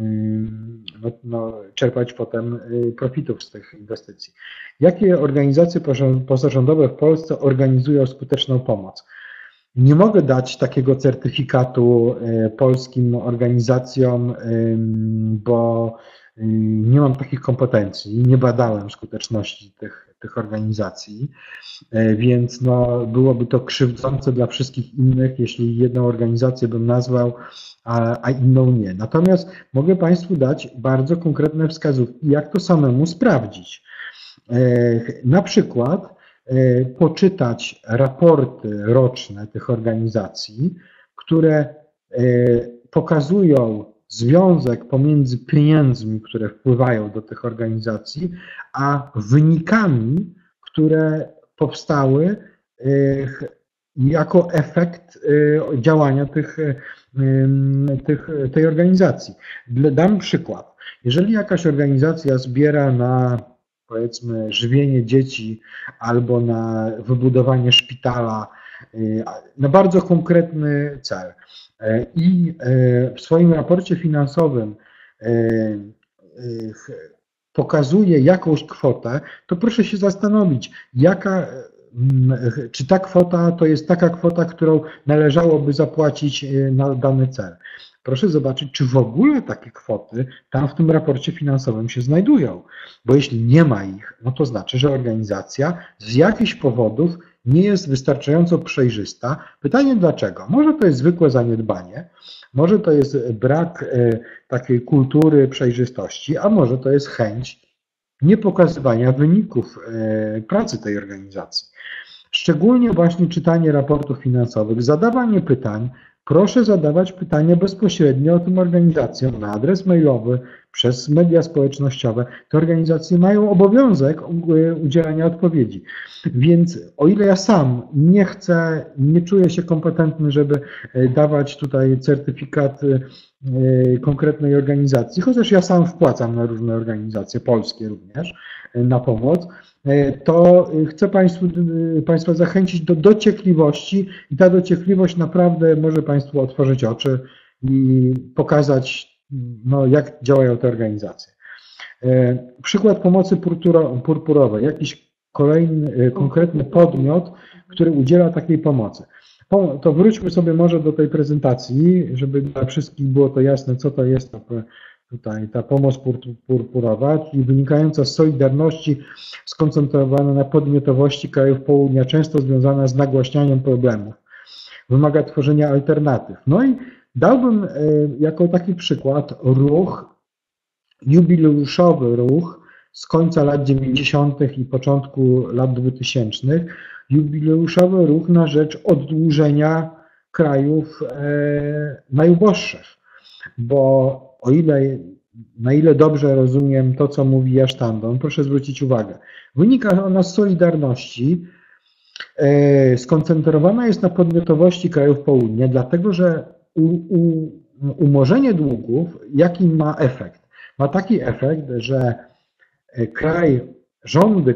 czerpać potem profitów z tych inwestycji. Jakie organizacje pozarządowe w Polsce organizują skuteczną pomoc? Nie mogę dać takiego certyfikatu polskim organizacjom, bo nie mam takich kompetencji, nie badałem skuteczności tych organizacji, więc byłoby to krzywdzące dla wszystkich innych, jeśli jedną organizację bym nazwał, a inną nie. Natomiast mogę Państwu dać bardzo konkretne wskazówki, jak to samemu sprawdzić. Na przykład poczytać raporty roczne tych organizacji, które pokazują związek pomiędzy pieniędzmi, które wpływają do tych organizacji, a wynikami, które powstały jako efekt działania tej organizacji. Dam przykład. Jeżeli jakaś organizacja zbiera na, powiedzmy, żywienie dzieci albo na wybudowanie szpitala, na bardzo konkretny cel i w swoim raporcie finansowym pokazuje jakąś kwotę, to proszę się zastanowić, czy ta kwota to jest taka kwota, którą należałoby zapłacić na dany cel. Proszę zobaczyć, czy w ogóle takie kwoty tam w tym raporcie finansowym się znajdują. Bo jeśli nie ma ich, to znaczy, że organizacja z jakichś powodów nie jest wystarczająco przejrzysta. Pytanie dlaczego? Może to jest zwykłe zaniedbanie, może to jest brak takiej kultury przejrzystości, a może to jest chęć niepokazywania wyników pracy tej organizacji. Szczególnie właśnie czytanie raportów finansowych, zadawanie pytań. Proszę zadawać pytania bezpośrednio o tym organizacjom na adres mailowy, przez media społecznościowe. Te organizacje mają obowiązek udzielania odpowiedzi. Więc o ile ja sam nie czuję się kompetentny, żeby dawać tutaj certyfikat konkretnej organizacji, chociaż ja sam wpłacam na różne organizacje, polskie również, na pomoc, to chcę Państwa zachęcić do dociekliwości i ta dociekliwość naprawdę może Państwu otworzyć oczy i pokazać, no, jak działają te organizacje. Przykład pomocy purpurowej, jakiś kolejny konkretny podmiot, który udziela takiej pomocy. To wróćmy sobie może do tej prezentacji, żeby dla wszystkich było to jasne, co to jest tutaj ta pomoc purpurowa, czyli wynikająca z solidarności skoncentrowana na podmiotowości krajów południa, często związana z nagłaśnianiem problemów. Wymaga tworzenia alternatyw. No i dałbym jako taki przykład jubileuszowy ruch z końca lat 90. i początku lat 2000. Jubileuszowy ruch na rzecz oddłużenia krajów najuboższych. Bo na ile dobrze rozumiem to, co mówi Jasztandon, proszę zwrócić uwagę, wynika ona z solidarności, skoncentrowana jest na podmiotowości krajów południa, dlatego że umorzenie długów, jaki ma efekt? Ma taki efekt, że rządy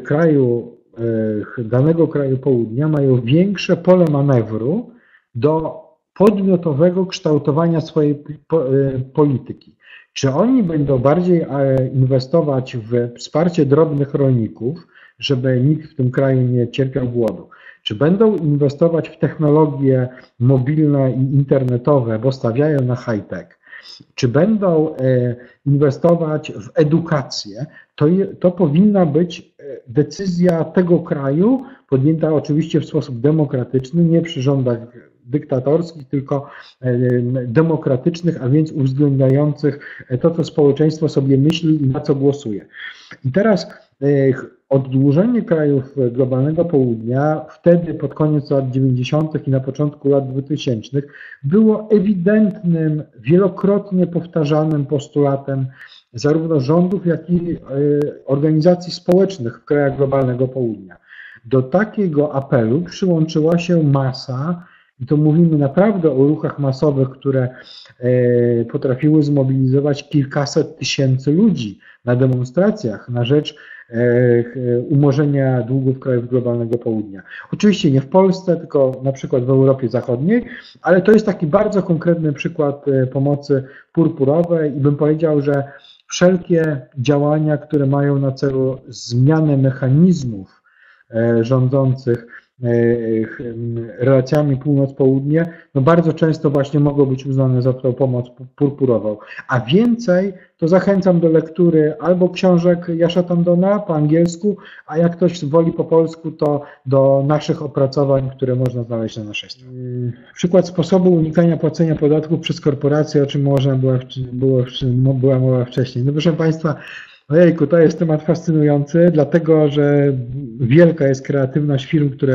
danego kraju południa mają większe pole manewru do podmiotowego kształtowania swojej polityki. Czy oni będą bardziej inwestować w wsparcie drobnych rolników, żeby nikt w tym kraju nie cierpiał głodu? Czy będą inwestować w technologie mobilne i internetowe, bo stawiają na high-tech? Czy będą inwestować w edukację? To powinna być decyzja tego kraju, podjęta oczywiście w sposób demokratyczny, nie przy rządach dyktatorskich, tylko demokratycznych, a więc uwzględniających to, co społeczeństwo sobie myśli i na co głosuje. I teraz oddłużenie krajów globalnego południa wtedy pod koniec lat 90. i na początku lat 2000 było ewidentnym, wielokrotnie powtarzanym postulatem zarówno rządów, jak i organizacji społecznych w krajach globalnego południa. Do takiego apelu przyłączyła się masa, i to mówimy naprawdę o ruchach masowych, które potrafiły zmobilizować kilkaset tysięcy ludzi na demonstracjach na rzecz umorzenia długów krajów globalnego południa. Oczywiście nie w Polsce, tylko na przykład w Europie Zachodniej, ale to jest taki bardzo konkretny przykład pomocy purpurowej i bym powiedział, że wszelkie działania, które mają na celu zmianę mechanizmów rządzących relacjami północ-południe, no bardzo często właśnie mogą być uznane za tą pomoc purpurową. A więcej to zachęcam do lektury albo książek Jasztandona po angielsku, a jak ktoś woli po polsku, to do naszych opracowań, które można znaleźć na naszej stronie. Przykład sposobu unikania płacenia podatków przez korporacje, o czym była mowa wcześniej. No proszę Państwa, ojejku, to jest temat fascynujący, dlatego że wielka jest kreatywność firm, które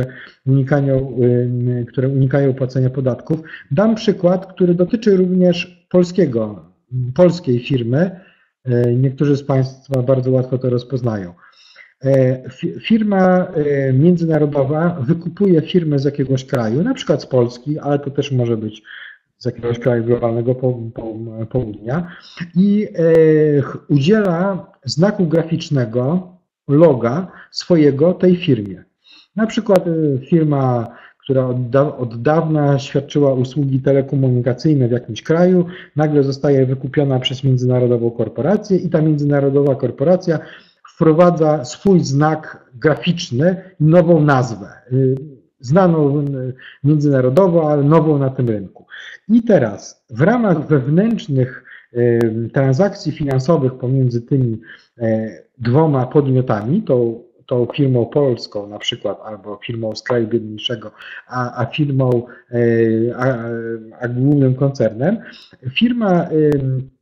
unikają płacenia podatków. Dam przykład, który dotyczy również polskiej firmy. Niektórzy z Państwa bardzo łatwo to rozpoznają. Firma międzynarodowa wykupuje firmę z jakiegoś kraju, na przykład z Polski, ale to też może być z jakiegoś kraju globalnego południa i udziela znaku graficznego, loga swojego tej firmie. Na przykład firma, która od dawna świadczyła usługi telekomunikacyjne w jakimś kraju, nagle zostaje wykupiona przez międzynarodową korporację i ta międzynarodowa korporacja wprowadza swój znak graficzny i nową nazwę, znaną międzynarodowo, ale nową na tym rynku. I teraz w ramach wewnętrznych transakcji finansowych pomiędzy tymi dwoma podmiotami, tą firmą polską na przykład, albo firmą z kraju biedniejszego, a głównym koncernem, firma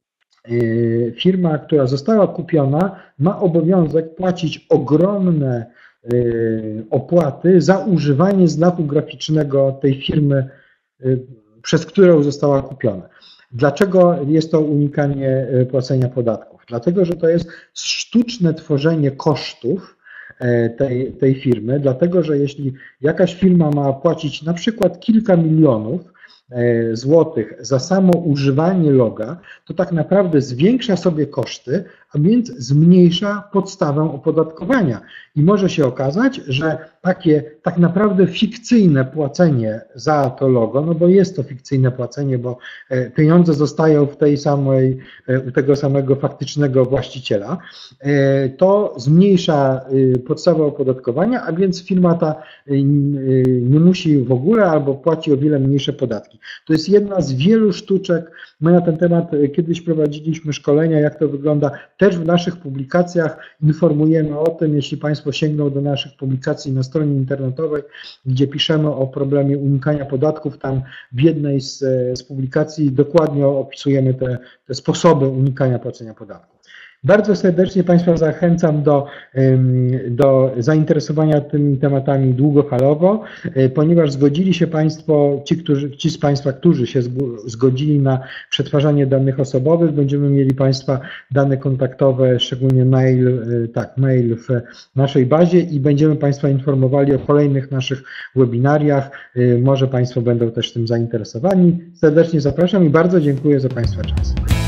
firma, która została kupiona, ma obowiązek płacić ogromne opłaty za używanie znaku graficznego tej firmy, przez którą została kupiona. Dlaczego jest to unikanie płacenia podatków? Dlatego, że to jest sztuczne tworzenie kosztów tej firmy, dlatego, że jeśli jakaś firma ma płacić na przykład kilka milionów złotych za samo używanie loga, to tak naprawdę zwiększa sobie koszty, a więc zmniejsza podstawę opodatkowania. I może się okazać, że takie tak naprawdę fikcyjne płacenie za to logo, no bo jest to fikcyjne płacenie, bo pieniądze zostają w tej samej, u tego samego faktycznego właściciela, to zmniejsza podstawę opodatkowania, a więc firma ta nie musi w ogóle albo płaci o wiele mniejsze podatki. To jest jedna z wielu sztuczek. My na ten temat kiedyś prowadziliśmy szkolenia, jak to wygląda. Też w naszych publikacjach informujemy o tym, jeśli Państwo sięgną do naszych publikacji na stronie internetowej, gdzie piszemy o problemie unikania podatków. Tam w jednej z publikacji dokładnie opisujemy te sposoby unikania płacenia podatków. Bardzo serdecznie Państwa zachęcam do zainteresowania tymi tematami długofalowo, ponieważ zgodzili się Państwo, ci z Państwa, którzy się zgodzili na przetwarzanie danych osobowych, będziemy mieli Państwa dane kontaktowe, szczególnie mail w naszej bazie i będziemy Państwa informowali o kolejnych naszych webinariach. Może Państwo będą też tym zainteresowani. Serdecznie zapraszam i bardzo dziękuję za Państwa czas.